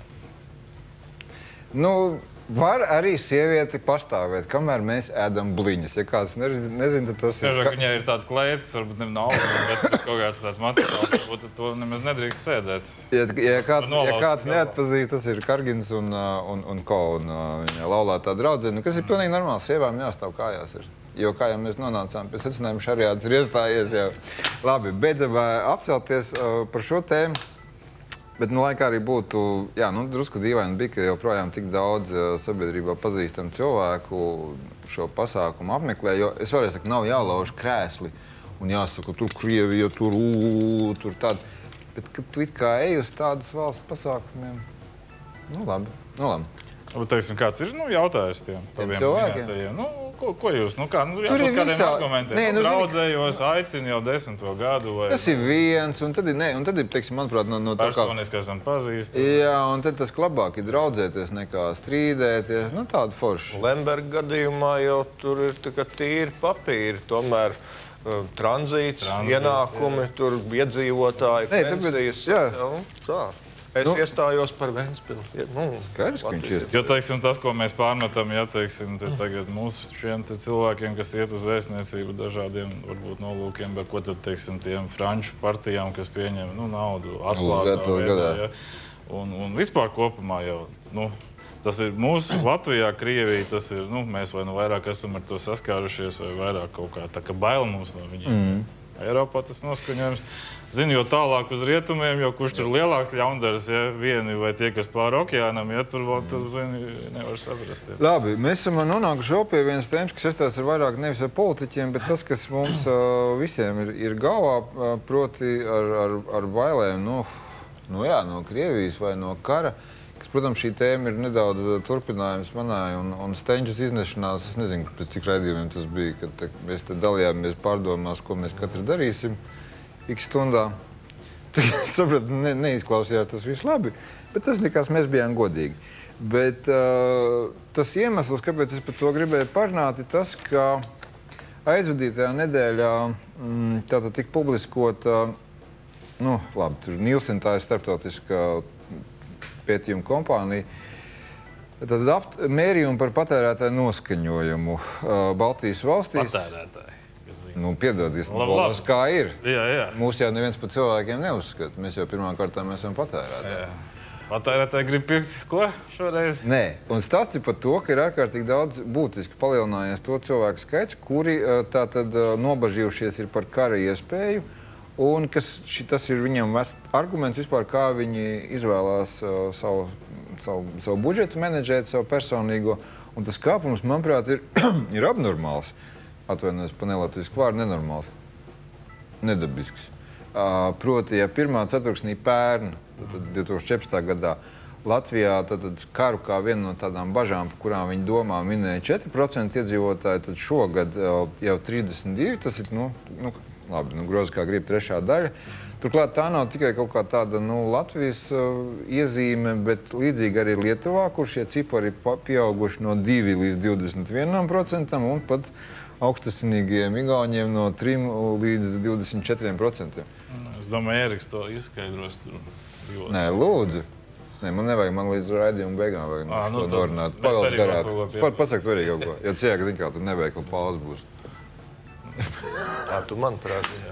Nu... Var arī sievieti pastāvēt, kamēr mēs ēdam bliņas. Ja kāds nezina, tad tas ir... Ka... Viņai ir tāda kleita, kas varbūt nav, bet kaut kāds tāds materiāls, varbūt to nemaz nedrīkst sēdēt. Ja, ja kāds, ja kāds neatpazīst, tas ir Kargins un, un, un Ko, un viņa laulātā draudzene, kas ir pilnīgi normāli. Sievām jāstāv kājās ir. Jo kā jau mēs nonācām pie secinājuma, šariāts ir iestājies jau. Labi, beidzam apcelties par šo tēmu. Bet, nu, laikā arī būtu, jā, nu, drusku dīvaini bija, ka joprojām tik daudz uh, sabiedrībā pazīstam cilvēku šo pasākumu apmeklē, jo es varēju saka, nav jālauž krēsli un jāsaka, tur Krievija, tur ū, tur tāda. Bet, kad tu it kā ej uz tādas valsts pasākumiem, nu, labi, nu, labi. Bet, teiksim, kāds ir, nu, jautājums tiem, tiem cilvēkiem? Nu, ko, ko jūs, nu kā, nu Tur jābūt ir kādiem visā- argumentiem. Nē, Nu, nu, zini- draudzējos, aicinu jau desmito gadu vai Tas ir viens, un tad ir, ne, un tad ir teiksim, manuprāt, no, no tā kā... personiski esam pazīstami. Jā, un tad tas labāk ir draudzēties nekā strīdēties. Nu, tāda forša. Lemberga gadījumā jau tur ir tā kā tīri papīri, tomēr uh, tranzīts, Tranzīts, ienākumi, tur iedzīvotāji, Nē, tāpēc- pensijas. jā. Nu, tā. Es Nu. iestājos par Ventspili. Ja, Nu, Skaidrs, ka viņš ir. Jo, teiksim, tas, ko mēs pārmetam, ja, teiksim, te tagad mūsu šiem te cilvēkiem, kas iet uz vēstniecību dažādiem, varbūt, nolūkiem, bet ko tad, teiksim, tiem franču partijām, kas pieņem, nu, naudu atklātā gados veidā, gadā. ja. Un, un vispār kopumā jau, nu, tas ir mūsu Latvijā, Krievija, tas ir, nu, mēs vai nu vairāk esam ar to saskārušies, vai vairāk kaut kā tā, ka bail mums no viņiem. Mm. Eiropā tas noskaņojums. Zinu, jo tālāk uz rietumiem, jo kurš tur lielāks ļaundaris, ja vieni vai tie, kas pāri okeānam, ja tur vēl, tur, zini, nevar saprast. Ja. Labi, mēs esam nonākuši vēl pie vienas tēmas, kas saistās ar vairāk nevis ar politiķiem, bet tas, kas mums uh, visiem ir, ir galvā, uh, proti ar, ar, ar bailēm no, no, jā, no Krievijas vai no kara. Kas, protams, šī tēma ir nedaudz turpinājums manai un, un Steņģas iznešanās. Es nezinu, pēc cik raidījumiem tas bija, kad te, mēs te dalījāmies pārdomās, ko mēs katrs darīsim ik stundā. Es sapratu, ne, neizklausījās tas viss labi, bet tas nekas, mēs bijām godīgi. Bet uh, tas iemesls, kāpēc es par to gribēju parunāt, ir tas, ka aizvadītajā nedēļā mm, tātad tika publiskota, nu, labi, tur Nielsen, tā ir starptautiskā pētījuma kompānija, tad apt, mērījumu par patērētāju noskaņojumu uh, Baltijas valstīs. Patērētāji. kas zina. Nu, piedodies, Labi, bolas, labi. kā ir. Jā, jā. Mūs jau neviens par cilvēkiem neuzskata. Mēs jau pirmām kārtām esam patērētāji. Jā. Patērētāji grib pirkt ko šoreiz? Nē, un stāsts ir par to, ka ir ārkārtīgi daudz būtiski palielinājies to cilvēku skaits, kuri tātad nobažījušies ir par kara iespēju, un kas ši, tas ir viņam arguments vispār, kā viņi izvēlās uh, savu, savu, savu budžetu menedžēt, savu personīgo, un tas kāpums, manuprāt, ir, ir abnormāls. Atvainojos pa nelatvisku vārdu, nenormāls, nedabisks. Uh, proti, ja pirmā ceturksnī pērn, tad divi tūkstoši četrpadsmitā gadā Latvijā tad, tad karu kā vienu no tādām bažām, par kurām viņi domā, minēja četri procenti iedzīvotāji, tad šogad jau, jau trīsdesmit divi, tas ir, nu, nu labi, nu, grozi kā grib trešā daļa. Turklāt tā nav tikai kaut kā tāda, nu, Latvijas uh, iezīme, bet līdzīgi arī Lietuvā, kur šie cipari ir pieauguši no divi līdz divdesmit vienam procentam un pat augstasinīgajiem igauņiem no trim līdz divdesmit četriem procentiem. Es domāju, Eriks to izskaidros tur. Divos. Nē, lūdzu. Nē, man nevajag, man līdz raidījuma beigām vajag Ā, nu to tad norunāt. mēs Pagaut arī vēl garāk. kaut ko pie- Pa- Pasaka tu arī kaut ko. Jo ciek, zin kā, tu neveikli pauze būs. Tā tu man prāti.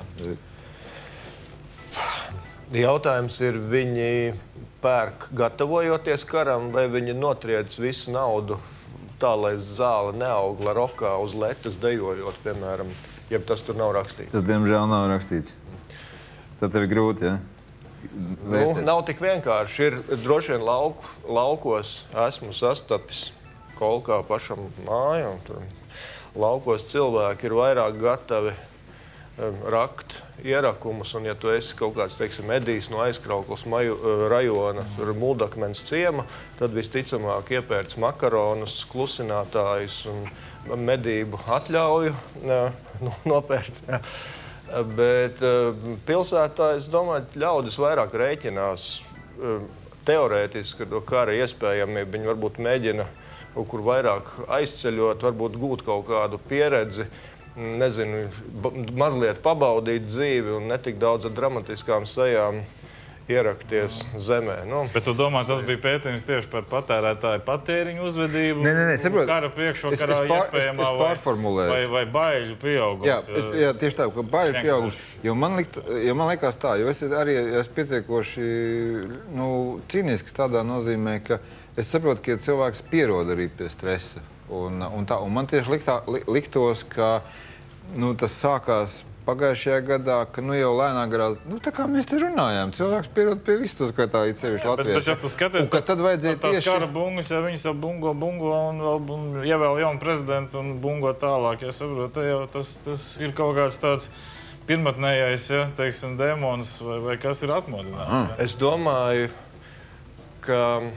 Jautājums ir, viņi pērk gatavojoties karam, vai viņi notriec visu naudu tā, lai zāle neaugla rokā uz letas dejojot, piemēram, jeb tas tur nav rakstīts. Tas, diemžēl, nav rakstīts. Tad tev ir grūti, ja? Nu, nav tik vienkārši. Ir droši vien lauku, laukos esmu sastapis kolkā pašam māju. Tur laukos cilvēki ir vairāk gatavi um, rakt ierakumus, un ja tu esi kaut kāds, teiksim, Edijs no Aizkrauklas maju, uh, rajona, tur Muldakmens ciema, tad visticamāk iepērts makaronus, klusinātājus un medību atļauju uh, nopērts. Jā. Bet uh, pilsētā, es domāju, ļaudis vairāk rēķinās uh, teorētiski ar to kara iespējamību. Viņi varbūt mēģina kaut kur vairāk aizceļot, varbūt gūt kaut kādu pieredzi, nezinu, mazliet pabaudīt dzīvi un netik daudz ar dramatiskām sajām ierakties zemē. Nu. Bet tu domā, tas bija pētījums tieši par patērētāju patēriņu uzvedību? Nē, nē, nē, saprot. Kara priekšvakarā Es- es pār- iespējamā es- es pārformulēšu. vai, vai, vai baiļu pieaugums? Jā, es, jā, tieši tā, ka baļi ir vienkārši. pieauguši. Jo man, likt, jo man liekas tā, jo es arī esmu pietiekoši nu, cīnisks tādā nozīmē, ka es saprotu, ka cilvēks pierod arī pie stresa. Un, un, tā, un man tieši liktā, li, liktos, ka nu, tas sākās pagājušajā gadā, ka nu, jau lēnā garā, nu, tā kā mēs te runājām, cilvēks pierod pie visu tos, kā tā ir sevišķi Latvijā. Bet, bet, ja tu skaties, un, ka tad vajadzēja tās tieši... kara bungas, ja viņas jau bungo, bungo un vēl un ievēl jaunu prezidentu un bungo tālāk, ja saprot, te jau tas, tas ir kaut kāds tāds pirmatnējais, ja, teiksim, demons vai, vai kas ir atmodināts. Mm. Es domāju, ka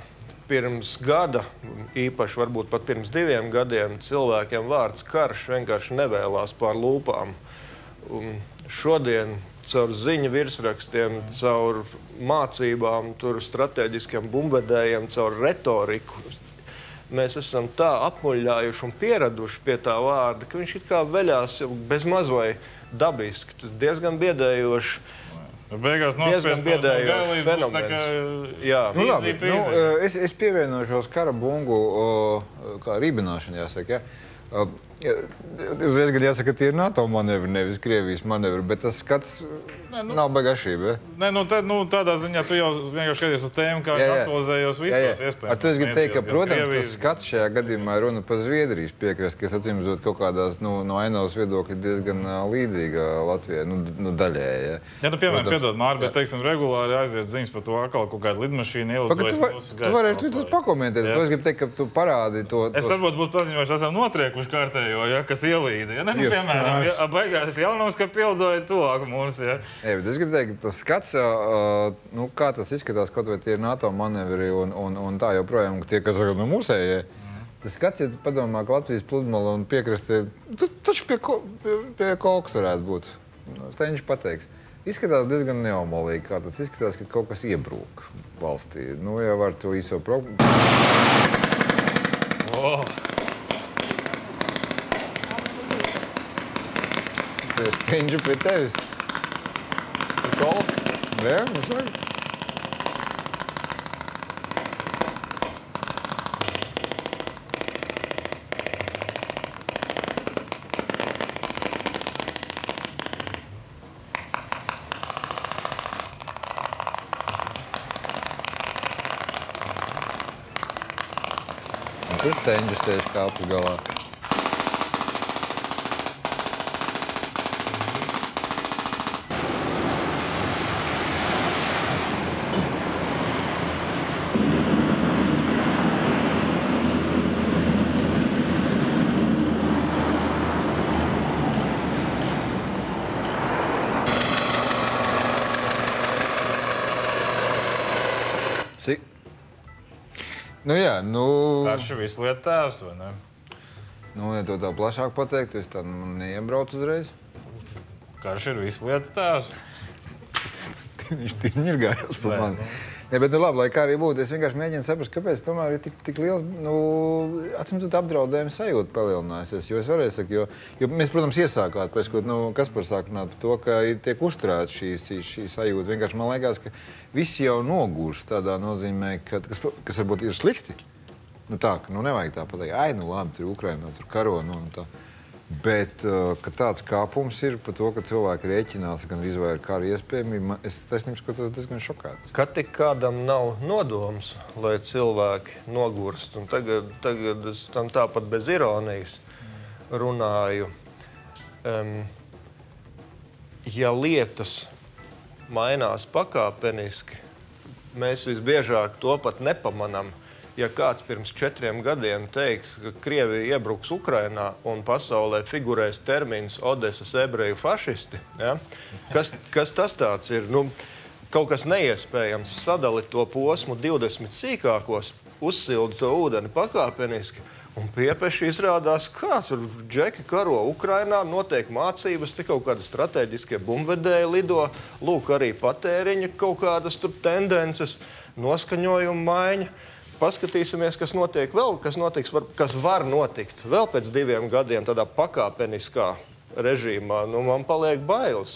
pirms gada, īpaši varbūt pat pirms diviem gadiem, cilvēkiem vārds karš vienkārši nevēlās pār lūpām. Un šodien caur ziņu virsrakstiem, caur mācībām, tur strateģiskiem bumbvedējiem, caur retoriku, mēs esam tā apmuļļājuši un pieraduši pie tā vārda, ka viņš it kā veļās bez maz vai dabiski. Tas diezgan biedējoši. Beigās diezgan biedējoši fenomens. Jā. Nu, labi, nu, es, es pievienošos kara bungu kā rībināšana, jāsaka. Ja? Uzreiz gan jāsaka, ka tie ir NATO manevri, nevis Krievijas manevri, bet tas skats ne, nu, nav bagašība. Ja? Nē, nu, tā, nu, tādā ziņā tu jau vienkārši skaties uz tēmu, kā jā, jā. aktualizējos visos iespējamos. Ar to es gribu teikt, ka, protams, Krievijas... tas skats šajā gadījumā runa par Zviedrijas piekrasti, kas atcīmzot kaut kādās nu, no ainavas viedokļa diezgan līdzīga Latvijai, nu, nu daļēji. Ja, ja nu, piemēram, piedod, Māri, bet, teiksim, regulāri aiziet ziņas par to, atkal kaut kāda lidmašīna ielidojas mūsu gaisa. Tu varēsi tos pakomentēt, to es gribu teikt, ka tu parādi to... Es varbūt būtu paziņojuši, esam notriekuši kārtējo, ja, kas ielīda. Ja? Ne, nu, piemēram, ja, beigās jaunums, ka pildoja tuvāk mums. Ja? Jā, bet es gribu teikt, ka tas skats, uh, nu, kā tas izskatās, kaut vai tie ir NATO manevri un, un, un tā joprojām, tie, kas saka, nu, musējie. Mm. Tas skats, ja tu padomā, ka Latvijas pludmala un piekrastie, tu, taču pie, ko, pie, pie kolkas varētu būt. Steņš pateiks. Izskatās diezgan neomalīgi, kā tas izskatās, ka kaut kas iebrūk valstī. Nu, jau var to īso problēmu. Oh. Steņģu pie tevis. Kolka? Jā, mums vajag. Un tur Steņģis sēž kāpus galā. Si. Nu jā, nu... Karš ir visu lietu tēvs, vai ne? Nu, ja to tā plašāk pateikt, es tā neiebraucu uzreiz. Karš ir visu lietu tēvs. Viņš tirņirgājās par mani. Ne, bet, nu labi, lai kā arī būtu, es vienkārši mēģinu saprast, kāpēc tomēr ir tik, tik liels, nu, atsimtot apdraudējuma sajūta palielinājusies. Jo es varēju sakt, jo, jo mēs, protams, iesākāt, pēc, ko, nu, Kaspars sāk runāt par to, ka ir tiek uzturēta šī, šī sajūta. Vienkārši man liekas, ka visi jau nogurš tādā nozīmē, ka, kas, kas varbūt ir slikti. Nu tā, ka, nu, nevajag tā pateikt, ai, nu labi, tur Ukrainā, tur karo, nu, un tā. Bet, ka tāds kāpums ir par to, ka cilvēki rēķinās, gan arī ar kāru iespējamību, es taisnība skatos diezgan šokāts. Kad tik kādam nav nodoms, lai cilvēki nogurst, un tagad, tagad es tam tāpat bez ironijas runāju, um, ja lietas mainās pakāpeniski, mēs visbiežāk to pat nepamanām. Ja kāds pirms četriem gadiem teiks, ka Krievija iebruks Ukrainā un pasaulē figurēs termins Odesas ebreju fašisti, ja? kas, kas tas tāds ir? Nu, kaut kas neiespējams sadalīt to posmu divdesmit sīkākos, uzsildi to ūdeni pakāpeniski, un piepeši izrādās, kā tur džeki karo Ukrainā, notiek mācības, te kaut kādi strateģiskie bumbvedēji lido, lūk arī patēriņa kaut kādas tur tendences, noskaņojuma maiņa. Paskatīsimies, kas notiek vēl, kas, notiks, var, kas var notikt vēl pēc diviem gadiem tādā pakāpeniskā režīmā. Nu, man paliek bailes.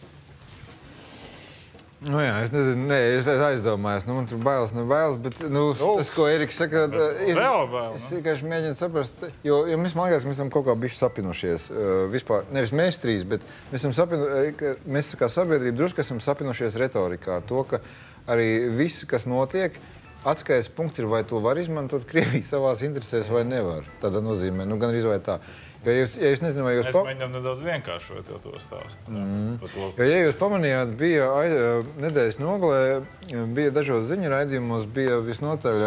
Nu jā, es nezinu, ne, es aizdomājos, nu man tur bailes, ne bailes, bet, nu, nu tas, ko Eriks saka, ir, es vienkārši mēģinu saprast, jo, jo mēs, man liekas, mēs esam kaut kā bišķi sapinušies, uh, vispār, nevis mēs trīs, bet mēs esam sapinu, mēs kā sabiedrība drusku esam sapinušies retorikā ar to, ka arī viss, kas notiek, atskaites punkts ir, vai to var izmantot Krievija savās interesēs vai nevar. Tādā nozīmē, nu gan arī vai tā. Ja jūs, ja jūs nezinu, vai jūs... Mēs pa... mēģinām nedaudz vienkāršot jau to stāstu. Mm. To... Jo, ja jūs pamanījāt, bija aiz, nedēļas nogalē, bija dažos ziņu raidījumos, bija visnotaļ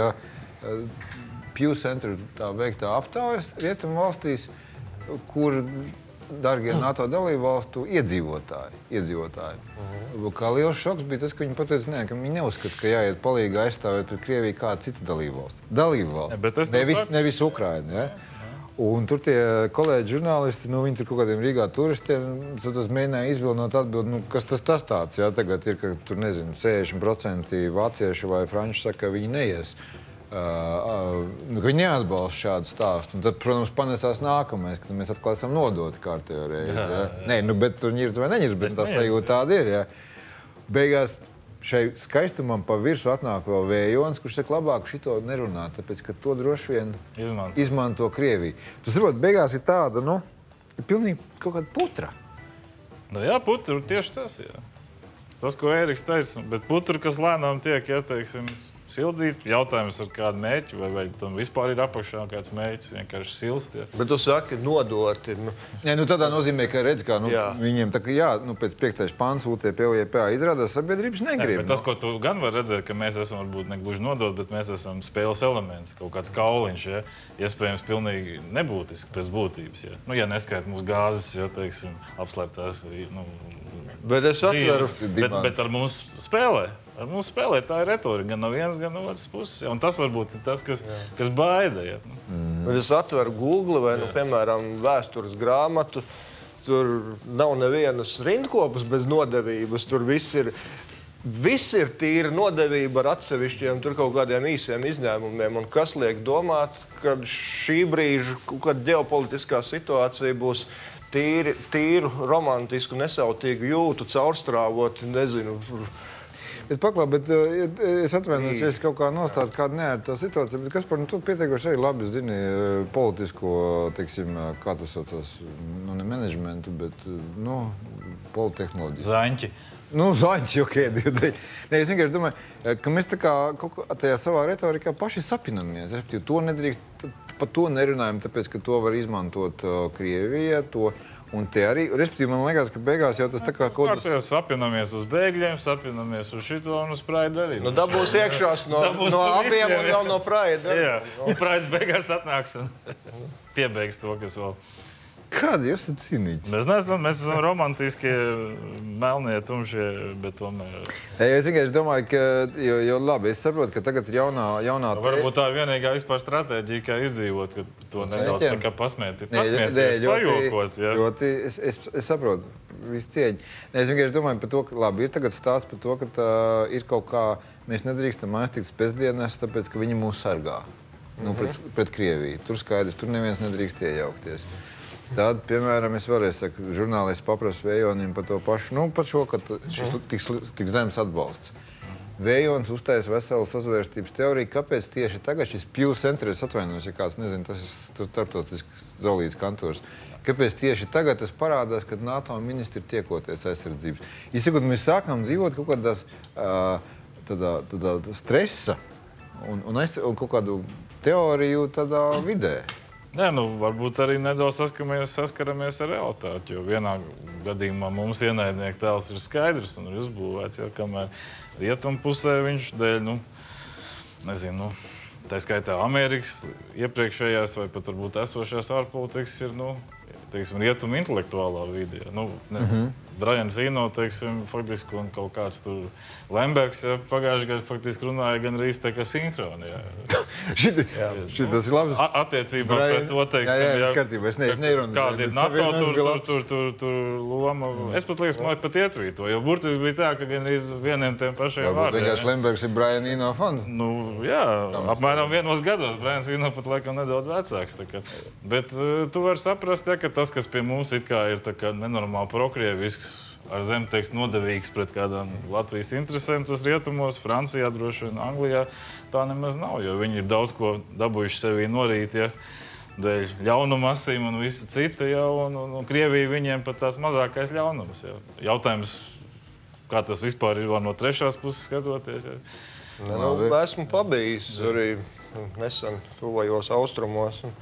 Pew Center tā veiktā aptaujas rietumu valstīs, kur dargie NATO dalībvalstu iedzīvotāji. iedzīvotāji. Uh-huh. Kā liels šoks bija tas, ka viņi pateica, ne, ka viņi neuzskata, ka jāiet palīgi aizstāvēt pret Krieviju kādu citu dalībvalstu. Dalībvalstu. Nevis, nevis Ukraina. Ja? Un tur tie kolēģi žurnālisti, nu, viņi tur kaut kādiem Rīgā turistiem mēģināja izvilnot atbildi, nu, kas tas tas tāds, jā, tagad ir, ka tur, nezinu, sešdesmit procenti vācieši vai franči saka, ka viņi neies, uh, uh, nu, ka viņi neatbalsta šādu stāstu. Un tad, protams, panesās nākamais, kad mēs atkal esam nodoti kārtējo reizi, jā. Jā. Nē, nu, bet tur ņirds vai neņirds, bet tā sajūta tāda ir, jā. Beigās šai skaistumam pa virsu atnāk vēl Vējons, kurš saka, labāk šito nerunāt, tāpēc, ka to droši vien Izmantos. izmanto Krieviju. Tu saproti, beigās ir tāda, nu, ir pilnīgi kaut kāda putra. Nu jā, putra, tieši tas, jā. Tas, ko Ēriks teica, bet putra, kas lēnām tiek, ja, teiksim, sildīt, jautājums ar kādu mērķi, vai, vai tam vispār ir apakšā kāds mērķis, vienkārši silst. Ja. Bet tu saki, nodoti. Nu. Nē, nu tādā nozīmē, ka redz, kā nu, viņiem tā, ka jā, nu, pēc piektais pāns U T P O J P A izrādās sabiedrības negrib. Bet tas, ko tu gan var redzēt, ka mēs esam varbūt negluži nodot, bet mēs esam spēles elements, kaut kāds kauliņš, ja, iespējams pilnīgi nebūtiski pēc būtības. Ja. Nu, ja neskait mūsu gāzes, ja, teiksim, apslēptās, nu, bet es atveru. Bet, bet ar mums spēlē. Ar mums spēlē tā ir retorika, gan no vienas, gan no otras puses. Ja? Un tas varbūt ir tas, kas, kas baida. Ja? Mm. Es atveru Google vai, nu, piemēram, vēstures grāmatu. Tur nav nevienas rindkopas bez nodevības. Tur viss ir, viss ir tīra nodevība ar atsevišķiem tur kaut kādiem īsiem izņēmumiem. Un kas liek domāt, ka šī brīža kaut kāda ģeopolitiskā situācija būs tīri, tīru, romantisku, nesautīgu jūtu, caurstrāvot, nezinu, Bet paklā, bet es atvainojos, ja es kaut kā nostādu kādu neērto situāciju, bet kas par, nu, tu pietiekoši arī labi zini politisko, teiksim, kā tas saucās, nu, ne menedžmentu, bet, nu, politehnoloģiju. Zaņķi. Nu, zaņķi, ok. Nē, es vienkārši domāju, ka mēs tā kā kaut kā tajā savā retorikā paši sapinamies. Respektīvi, to nedrīkst, par to nerunājam, tāpēc, ka to var izmantot Krievija, to. Un te arī, respektīvi, man liekas, ka beigās jau tas tā kā kaut kas... Mēs sapinamies uz bēgļiem, sapinamies uz šito un uz Praidu arī. Nu, dabūs iekšās no, no abiem un vēl no Praidu. Jā, un Praids beigās atnāks un piebeigs to, kas vēl... Kādi jūs esat cīnīķi? Mēs neesam, mēs esam romantiskie, melnie, tumšie, bet tomēr... Es vienkārši domāju, ka, jo, jo labi, es saprotu, ka tagad ir jaunā... jaunā no, varbūt tā ir vienīgā vispār stratēģija, kā izdzīvot, ka to nedaudz tā kā pasmēti, pasmēties, pajokot. Ja? Ļoti, es, es, es saprotu, visu cieņu. Es vienkārši domāju par to, ka labi, ir tagad stāsts par to, ka tā ir kaut kā, mēs nedrīkstam aiztikt pēcdienas, tāpēc, ka viņi mūs sargā, nu, pret, pret Krieviju. Tur skaidrs, tur neviens nedrīkst iejaukties. Tad, piemēram, es varēju saka, žurnālisti paprasu Vējonim par to pašu, nu, par šo, ka šis tiks, tiks zemes atbalsts. Vējons uztaisa veselu sazvērstības teoriju, kāpēc tieši tagad šis Pew Center, es atvainojos, ja kāds nezina, tas ir starptautisks Zolīts kantors, kāpēc tieši tagad tas parādās, kad NATO ministri tiekoties aizsardzības. Izsakot, mēs sākam dzīvot kaut kādās uh, tādā, tādā stresa un, un, aiz, un kaut kādu teoriju tādā vidē. Nē, nu, varbūt arī nedaudz saskaramies, saskaramies ar realitāti, jo vienā gadījumā mums ienaidnieka tēls ir skaidrs un ir uzbūvēts, jau kamēr rietumu pusē viņš dēļ, nu, nezinu, nu, tā skaitā Amerikas iepriekšējās vai pat varbūt esošās ārpolitikas ir, nu, teiksim, rietumu intelektuālā vide. Nu, nezinu, mm-hmm. Brians Eno, teiksim, faktiski, un kaut kāds tur Lembergs, ja, pagājuši gadu faktiski runāja gan arī tā kā sinhroni. Šitas ir labs. Attiecībā pret to, teiksim, jā, jā, skatībā, es ne, nerunāju. Kāda ir NATO tur, tur, tur, tur, tur loma. Mm. Es pat liekas, man pat ietvīto, jo burtiski bija tā, ka gan arī vieniem tiem pašiem vārdiem. Varbūt vienkārši Lembergs ir Brian Eno fans. Nu, jā, apmēram vienos gados. Brians Eno pat laikam nedaudz vecāks. Tā kā. Bet uh, tu vari saprast, ja, ka tas, kas pie mums it kā ir tā kā nenormāli prokrievisks, ar zemtekstu nodevīgs pret kādām Latvijas interesēm, tas rietumos, Francijā, droši vien Anglijā, tā nemaz nav, jo viņi ir daudz ko dabūjuši sevī norīt, ja, dēļ ļaunuma asīm un visa cita, ja, un, un, un Krievija viņiem pat tās mazākais ļaunums. Ja. Jautājums, kā tas vispār ir no trešās puses skatoties. Ja. Ne, nu, esmu pabijis arī nesen tuvajos austrumos. Un,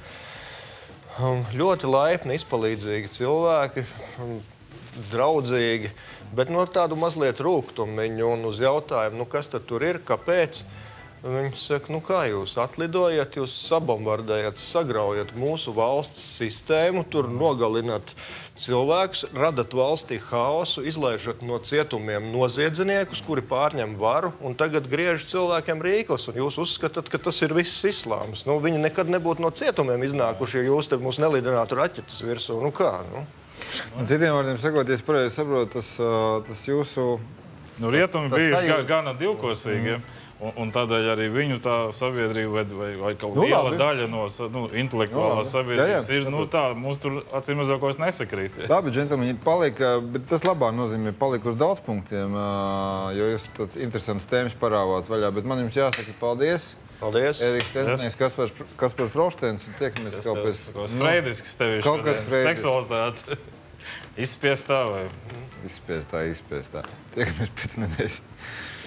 un ļoti laipni, izpalīdzīgi cilvēki. Un, draudzīgi, bet no tādu mazliet rūgtumiņu un uz jautājumu, nu kas tad tur ir, kāpēc, Viņi saka, nu kā jūs atlidojat, jūs sabombardējat, sagraujat mūsu valsts sistēmu, tur nogalinat cilvēkus, radat valstī haosu, izlaižat no cietumiem noziedzniekus, kuri pārņem varu, un tagad griež cilvēkiem rīklas, un jūs uzskatāt, ka tas ir viss islāms. Nu, viņi nekad nebūtu no cietumiem iznākuši, ja jūs te mūs nelidinātu raķetes virsū. Nu kā, nu? Un citiem vārdiem sakot, ja es pareizi saprotu, tas, tas jūsu... Nu, rietumi tas bija sajūta- gana divkosīgi, mm. un, un tādēļ arī viņu tā sabiedrība vai, vai, vai kaut Nu, liela labi. daļa no nu, intelektuālās Nu, sabiedrības jā, jā. ir, nu tā, mums tur acīm redzot, ko es nesakrīt. Ja. Labi, džentlmeņi, palika, bet tas labā nozīmē palika uz daudz punktiem, ā, jo jūs tad interesants tēmas parāvāt vaļā, bet man jums jāsaka paldies. Paldies. Eriks Tenzinieks, Kaspars, Kaspars Roštens, un tiekamies kaut pēc... Freidisks tev ir Kaut kas šodien. freidisks. Seksualitāte. Izspiestā vai? Izspiestā, izspiestā. Tiekamies pēc nedēļas.